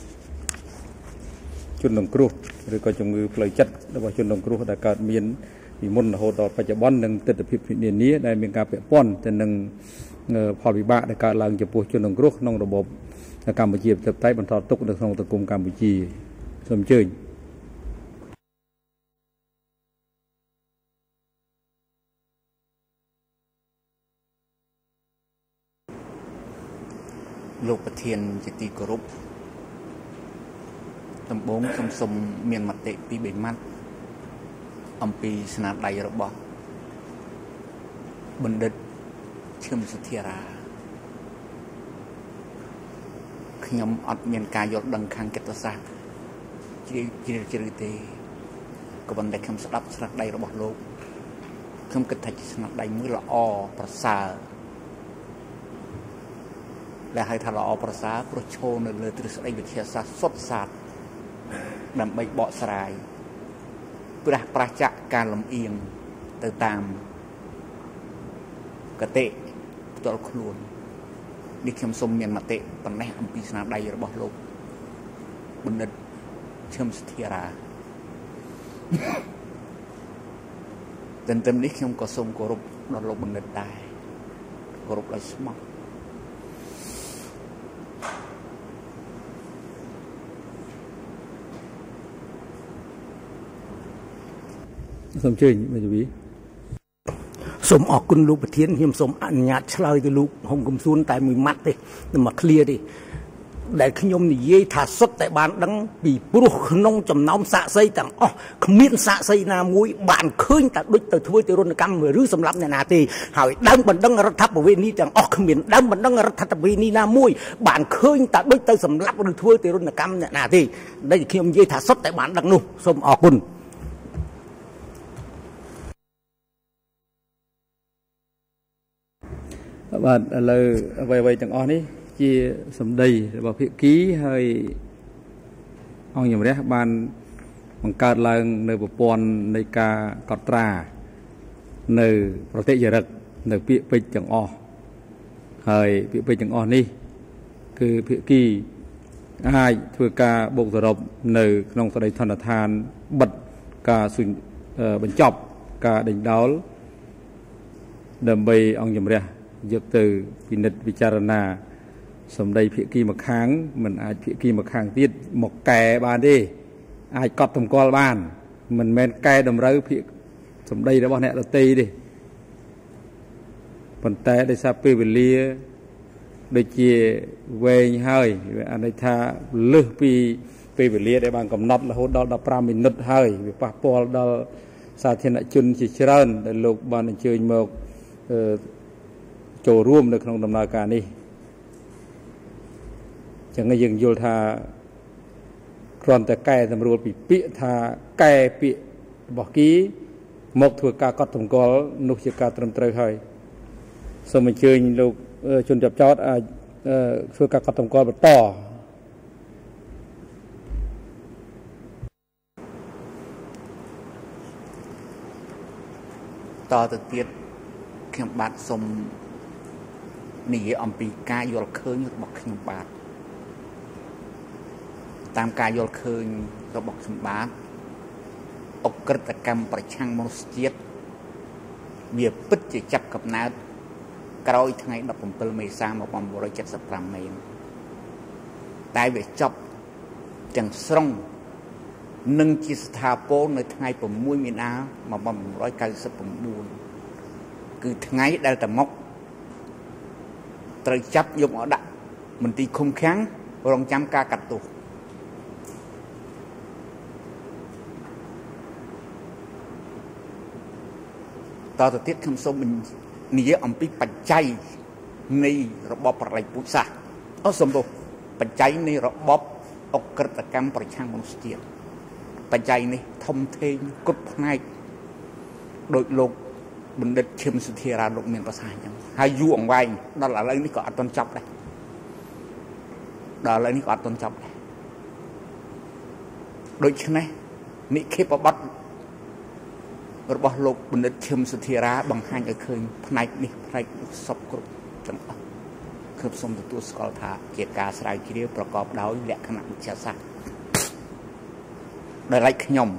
ជនរងគ្រោះឬក៏ជំងឺផ្លូវចិត្តរបស់ជនរងគ្រោះដែលកើតមានពីមុនរហូតដល់បច្ចុប្បន្ននិងទស្សនវិជ្ជានានាដែលមានការពាក់ព័ន្ធទៅនឹងផលវិបាកដែលកើតឡើងចំពោះជនរងគ្រោះក្នុងរបបកម្ពុជាប្រទេសថៃបន្តទុកនៅក្នុងសង្គមកម្ពុជាសូមអញ្ជើញលោកប្រធានជាទីគោរពដំបូងខ្ញុំសូមមានមតិពីរបីម៉ាត់អំពីស្នាដៃរបស់បណ្ឌិតឈឹមសុធារាខ្ញុំអត់មានការយល់ដឹងខាងកិត្តិសាស្ត្រជ្រាលជ្រាលជ្រៅទេក៏ប៉ុន្តែខ្ញុំស្ដាប់ស្នាដៃរបស់លោកខ្ញុំគិតថាជាស្នាដៃមួយល្អប្រសើរដែលហៅថាល្អប្រសើរព្រោះឈរនៅលើទ្រឹស្ដីវិទ្យាសាស្ត្រសុទ្ធសាធដើម្បីបកស្រាយប្រះប្រាសចាក់ការលំអៀងទៅតាមកតិផ្ទាល់ខ្លួននេះខ្ញុំសូមមានមតិប៉ុណ្ណេះអំពីស្នាដៃរបស់លោកបណ្ឌិតឈឹមសុធារាទន្ទឹមនេះខ្ញុំក៏សូមគោរពដល់លោកបណ្ឌិតដែរគោរពដោយស្មោះសូមជើញមេធាវីសូមអរគុណលោកប្រធានខ្ញុំសូមអនុញ្ញាតឆ្លើយទៅលោកហុងកំសួនតែមួយម៉ាត់ទេមកឃ្លាទេដែលខ្ញុំនិយាយថាសុទ្ធតែបានដឹងពីព្រោះក្នុងចំណោមសាក្សីទាំងអស់គ្មានសាក្សីណាមួយបានឃើញតែដូចទៅធ្វើទារុណកម្មឬសម្រាប់អ្នកណាទេហើយដើមបណ្ដឹងរដ្ឋបវេនីទាំងអស់គ្មានដើមបណ្ដឹងរដ្ឋបវេនីណាមួយបានឃើញតែដូចទៅសម្រាប់ឬធ្វើទារុណកម្មអ្នកណាទេដែលខ្ញុំនិយាយថាសុទ្ធតែបានដឹងនោះសូមអរគុណបាទឥឡូវអ្វីៗទាំងអស់នេះជាសម្ដីរបស់ភាគីហើយអង្គជំរះបានបង្កើតឡើងនៅប្រព័ន្ធនៃការកត់ត្រានៅប្រតិចរិតនៅពាក្យពេចន៍ទាំងអស់ហើយពាក្យពេចន៍ទាំងអស់នេះគឺភាគីអាចធ្វើការបូកសរុបនៅក្នុងស្ដីធនធានបិទការបញ្ចប់ការដេញដោលដើម្បីអង្គជំរះយកទៅពិនិត្យពិចារណាសម្ដីភាគីម្ខាងមិនអាចភាគីម្ខាងទៀតមកកែបានទេអាចកត់តម្កល់បានមិនមែនកែតម្រូវភាគសម្ដីរបស់អ្នកដទៃទេប៉ុន្តែដោយសារពេលវេលាដូចជាវែងហើយអានេះថាលើសពីពេលវេលាដែលបានកំណត់រហូតដល់ដប់ប្រាំមីនិតហើយវាប៉ះពាល់ដល់សាធារណជនជាច្រើនដែលលោកបានអញ្ជើញមកចូលរួមនៅក្នុងដំណើរការនេះចឹងយើងយល់ថាគ្រាន់តែកែសម្រួលពីពាក្យថាកែពាក្យរបស់គីមកធ្វើការកត់សម្គាល់នោះជាការត្រឹមត្រូវហើយសូមអញ្ជើញលោកជនជាប់ចោតអាចធ្វើការកត់សម្គាល់បន្តតទៅទៀតខ្ញុំបាទសូមនិយាយអំពីការយល់ឃើញរបស់ខ្ញុំបាទតាមការយល់ឃើញរបស់ខ្ញុំបាទអក្រិតកម្មប្រឆាំងមនុស្សជាតិវាពិតជាចាប់កំណើតក្រោយថ្ងៃដប់ប្រាំមេសា១៩៧៥មែនតែវាចប់ទាំងស្រុងនឹងជាស្ថាពរនៅថ្ងៃ៦មីនា១៩៩៩គឺថ្ងៃដែលតាមុខត្រូវចាប់យកមកដាក់មន្ទីរឃុំឃាំងរងចាំការកាត់ទោសតទៅទៀតខ្ញុំសូមនិយាយអំពីបច្ច័យនៃរបបប្រល័យពូជសាសន៍អូសំទោសបច្ច័យនៃរបបអក្រិតកម្មប្រឆាំងមនុស្សជាតិបច្ច័យនេះធំធេងគ្រប់ផ្នែកដោយលោកបណ្ឌិតឈឹមសុធារាលោកមានប្រសាសន៍អញ្ចឹងហើយយូរអង្វែងដល់ឥឡូវនេះក៏អត់ទាន់ចប់ដែរដល់ឥឡូវនេះក៏អត់ទាន់ចប់ដែរដូច្នេះនិខេបបទរបស់លោកបណ្ឌិតឈឹមសុធារាបង្ហាញឲ្យឃើញផ្នែកនេះផ្នែកនោះសពគ្រប់ទាំងអស់ខ្ញុំសូមទទួលស្គាល់ថាជាការស្រាវជ្រាវប្រកបដោយលក្ខណៈវិទ្យាសាស្ត្រដែលឡែកខ្ញុំ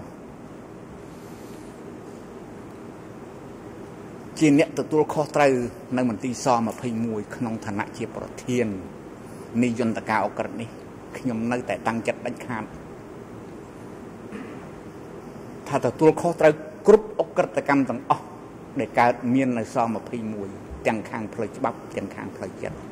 ជាអ្នកទទួលខុសត្រូវនៅមន្ទីរស-២១ក្នុងឋានៈជាប្រធានนิยนตะกาอกระนี้ขยมในแต่ตั้งจัดดันขาดถ้าแต่ตัวข้อตรกรุบอกระตกรรมต่างออกในการเมียนในซองมาพีมวยจังคางเพลย์บับจังคางเพลย์จัด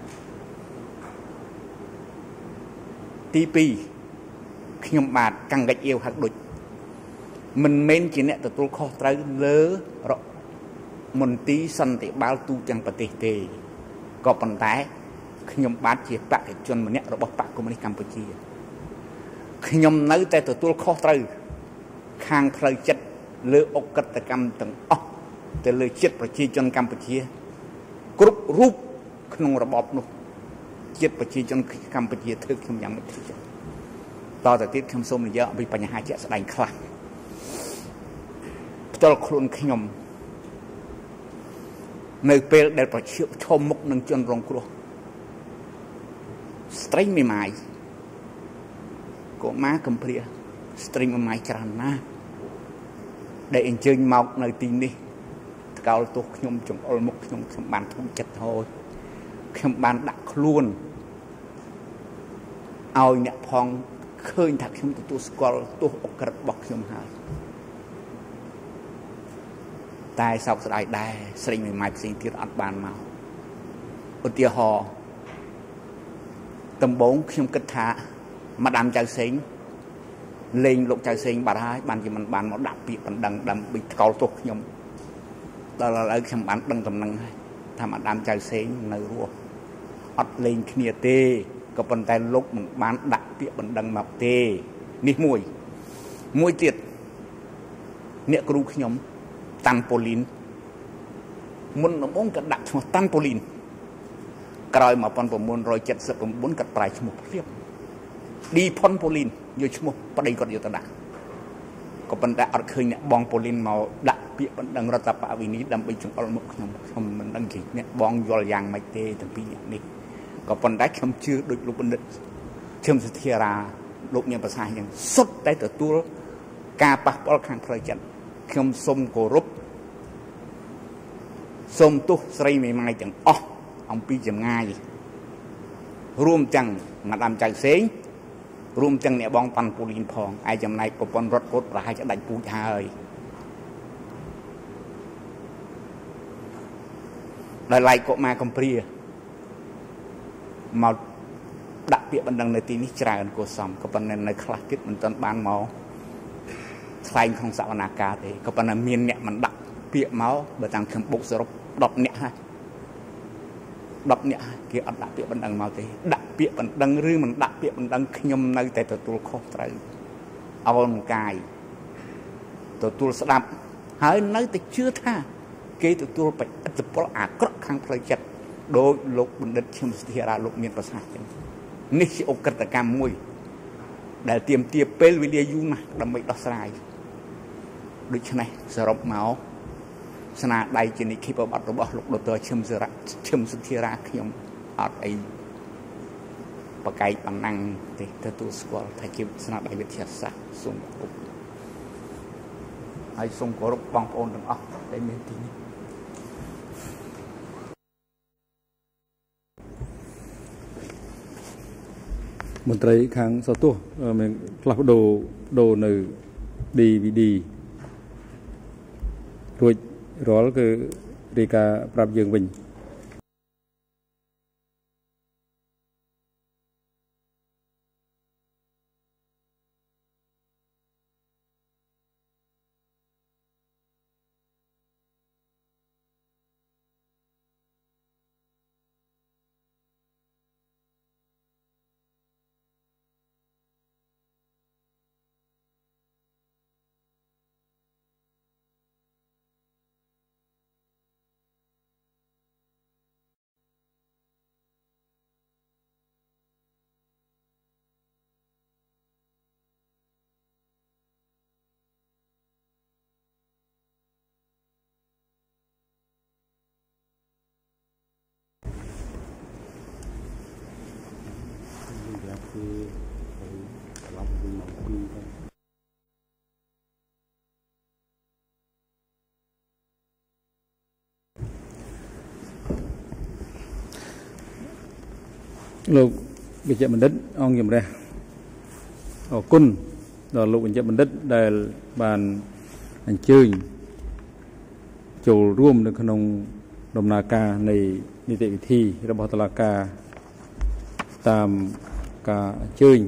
ตีปีขยมบาดกังกะเอวหักดุจมันเม้นจีเนี่ยแต่ตัวข้อตรเลอรมนตีสันติบาลตูจังปฏิเตก็ปัญหาขยมบาดเจียปะจนมันเนี่ยเราบอกปะกุมในกัมพูชีขยมในแต่ตัวข้อตรคางเพลย์จัดเลืออกกตกรรมต่างออกแต่เลยเจ็ดประชีจนกัมพูชีกรุ๊ปรูปขนมระบอบนุเจ็ดประชีจนกัมพูชีถึกขยมยังไม่ถึงต่อแต่ติดคำส้มเยอะมีปัญหาเจ็ดแสดงคลั่งตลอดคลุนขยมในเปรย์ได้ประชิดชมมุกหนึ่งจนรงครัวสตรีมไม่หมายก็ม้ากัมพูชีสตรีมไม่หมายจานนะได้เอ็นเจอร์มอกในทีนี้เกาตัวขยมจงอลมุกขยมขยมบานทุ่งจัดโหยขยมบานดักคล้วนเอาเนี่ยพองเคยถักขยมตัวสกอลตัวอกกระบอกขยมหายตายสาวสลายได้สริงใหม่ๆสิ่งที่อัดบานมาอุติหอตำบงขยมกระทะมาดามใจเซ็งเลงลกใจเซ็งบาดให้บานจีมันบานมาดับปีบันดังดำบิดเกาตัวขยมตอนเราขยมบานดังตำนังให้ทำมาดามใจเซ็งในรัวอัดเลงเนียเตก็เป็นแต่ลกมันบานดับปีบันดังมาเตนี่มวยมวยเจ็ดเนี่ยครูขยมตันโปลินมันน้องกระดักมาตันโปลินกลายมาปนประมวลรอยเจ็ดสิบประมวลกัดปลายชมุกเรียบดีพอนโปลินอยู่ชมุกประเดี๋ยวก็อยู่ตะดักก็เป็นแต่อัดเคยเนี่ยบองโปลินมาดักเปียบันดังรัตปะวินิดำไปจงอลมุกชมชมมันดังกี่เนี่ยบองยอลยางไม่เตะตั้งปีนี้ก็เป็นได้คำชื่อโดยลูกบันดเชื่อมเสถียราลูกเนี่ยภาษาอย่างสุดได้แต่ตัวกาปะปอลขังเพลจันขยมสมโกรุปสมตุสรีไม่ไม่จังอ๋อองปีจำง่ายรวมจังมาดามใจเสียงรวมจังเนี่ยบองปันปูลินพองไอจำในปปนรถรถรายจะได้ปูชายหลายๆก็มาคอมเพลียมาดักเปียบันดังในทีนี้จรากันโกสมก็เป็นในคลาสกิดมันตอนบานเมาใครของสาวนาคาเตก็เป็นเมียนเนี่ยมันดักเปียเมาเบอร์ต่างคำบุกสรุปดอกเนี่ยฮะดอกเนี่ยเกี่ยวกับดักเปียบันดังเมาเตดักเปียบันดังหรือมันดักเปียบันดังขยมในแต่ตัวตัวข้อไตรเอาลงกายตัวตัวสลับหายในแต่เชื่อท่าเกี่ยวตัวตัวไปอัตโปลอากรข้างเพลย์จัดโดยลูกบันดัชมสถิราลูกเมียนภาษาเองนี่คือโอกาสการมวยได้เตรียมเตรียมเปลวิเดียยุนะดำไปต่อสายด้วยฉะนั้นสรุปเมาสนาได้จีนิคิปบัตรบอกลูกดตัวชิมสระชิมสถิราขยมอัดไอปะไก่ปังนังเตะตัวสกอลไทยคิดสนาได้วิทยาศาสตร์ส่งกุบไอส่งกรุบบังโอนถึงอ๋อได้เมียนทีนี้มนตรีครั้งสตัวมันกลับโดโดในดีวีดีรวยร้อนคือดีกาปรับยังวิญ លោកវិជ្ជបណ្ឌិតអង្គជំរះអរគុណដល់លោកវិជ្ជបណ្ឌិតដែលបានអញ្ជើញចូលរួមនៅក្នុងដំណើរការនៃនីតិវិធីរបស់តុលាការតាមការអញ្ជើញ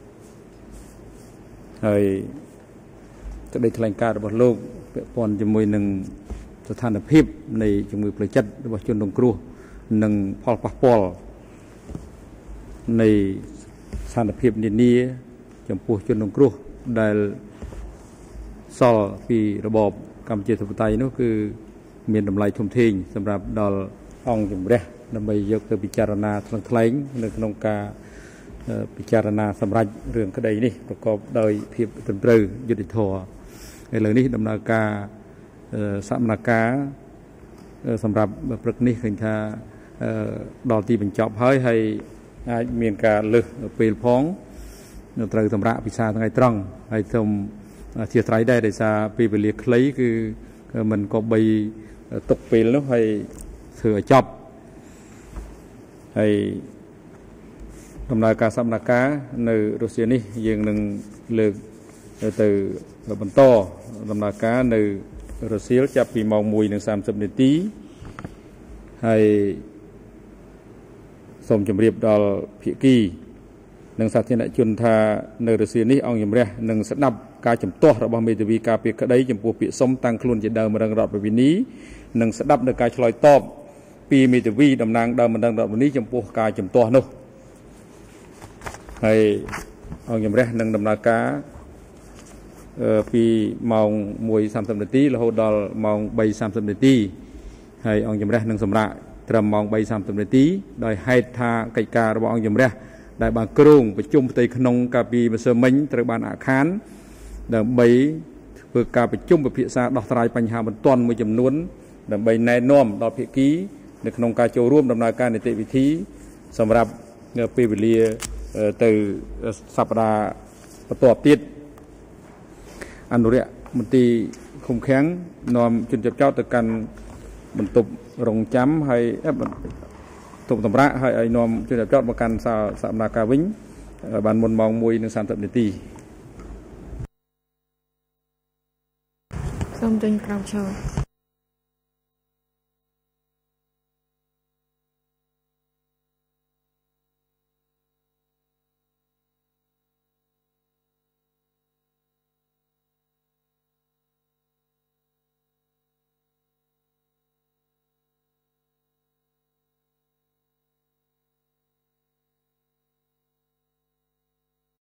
ហើយសេចក្តីថ្លែងការណ៍របស់លោកពាក់ព័ន្ធជាមួយនឹងស្ថានភាពនៃជំងឺផ្លូវចិត្តរបស់ជនរងគ្រោះនិងផលប៉ះពាល់នៃស្ថានភាពនានាចំពោះជនរងគ្រោះដែលសល់ពីរបបកម្ពុជាធិបតេយ្យនោះគឺមានតម្លៃធំធេងសម្រាប់ដល់អង្គជំរះដើម្បីយកទៅពិចារណាថ្លឹងថ្លែងនៅក្នុងការពិចារណាសម្រាប់រឿងក្តីនេះប្រកបដោយភាពត្រឹមត្រូវយុត្តិធម៌ឥឡូវនេះដំណើរការសកម្មភាពសម្រាប់ព្រឹកនេះឃើញថាដល់ទីបញ្ចប់ហើយហើយអាចមានការលើសពេលផងត្រូវសម្រាប់ពិសាថ្ងៃត្រង់ហើយសូមអធិស្ឋានដែរដោយសារពេលវេលាខ្លីគឺมันក៏បីទុកពេលនោះហើយធ្វើឲ្យចប់ហើយដំណើរការសកម្មភាពនៅរុស្ស៊ីនេះយើងនឹងលើកទៅបន្តដំណើរការនៅរុស្ស៊ីចាប់ពីម៉ោងមួយនិងសាមសិបនាទីហើយសូមជម្រាបដល់ភាគីនិងសាធារណជនថានៅរុស្ស៊ីនេះអង្គជំរះនឹងស្ដាប់ការជំទាស់របស់មេធាវីការពារក្តីចំពោះពាក្យសុំតាំងខ្លួនជាដើមរងរដ្ឋប្រវិនីនិងស្ដាប់នៅការឆ្លើយតបពីមេធាវីតំណាងដើមរងរដ្ឋប្រវិនីចំពោះការជំទាស់នោះហើយអង្គជំរះនឹងដំណើរការពីម៉ោងមួយសាមសិបនាទីរហូតដល់ម៉ោងបីសាមសិបនាទីហើយអង្គជំរះនឹងសម្រាកត្រឹមម៉ោងបីសាមសិបនាទីដោយហេតុថាកិច្ចការរបស់អង្គជំរះដែលបានគ្រងប្រជុំផ្ទៃក្នុងកាលពីម្សិលមិញត្រូវបានអាខានដើម្បីធ្វើការប្រជុំពិភាក្សាដោះស្រាយបញ្ហាបន្ទាន់មួយចំនួនដើម្បីណែនាំដល់ភាគីនៅក្នុងការចូលរួមដំណើរការនីតិវិធីសម្រាប់ពេលវេលាទៅសប្តាហ៍បន្ទាប់ទៀតអនុរិយមន្ត្រីឃុំឃាំងនាំជនជាប់ចោតទៅកាន់បន្ទប់រងចាំហើយទុកតម្រាក់ហើយឲ្យនាំជនជាប់ចោតមកកាន់សកម្មភាពវិញបានមុនម៉ោងមួយនិងសាមសិបនាទីសូមទិញក្រោមឈរ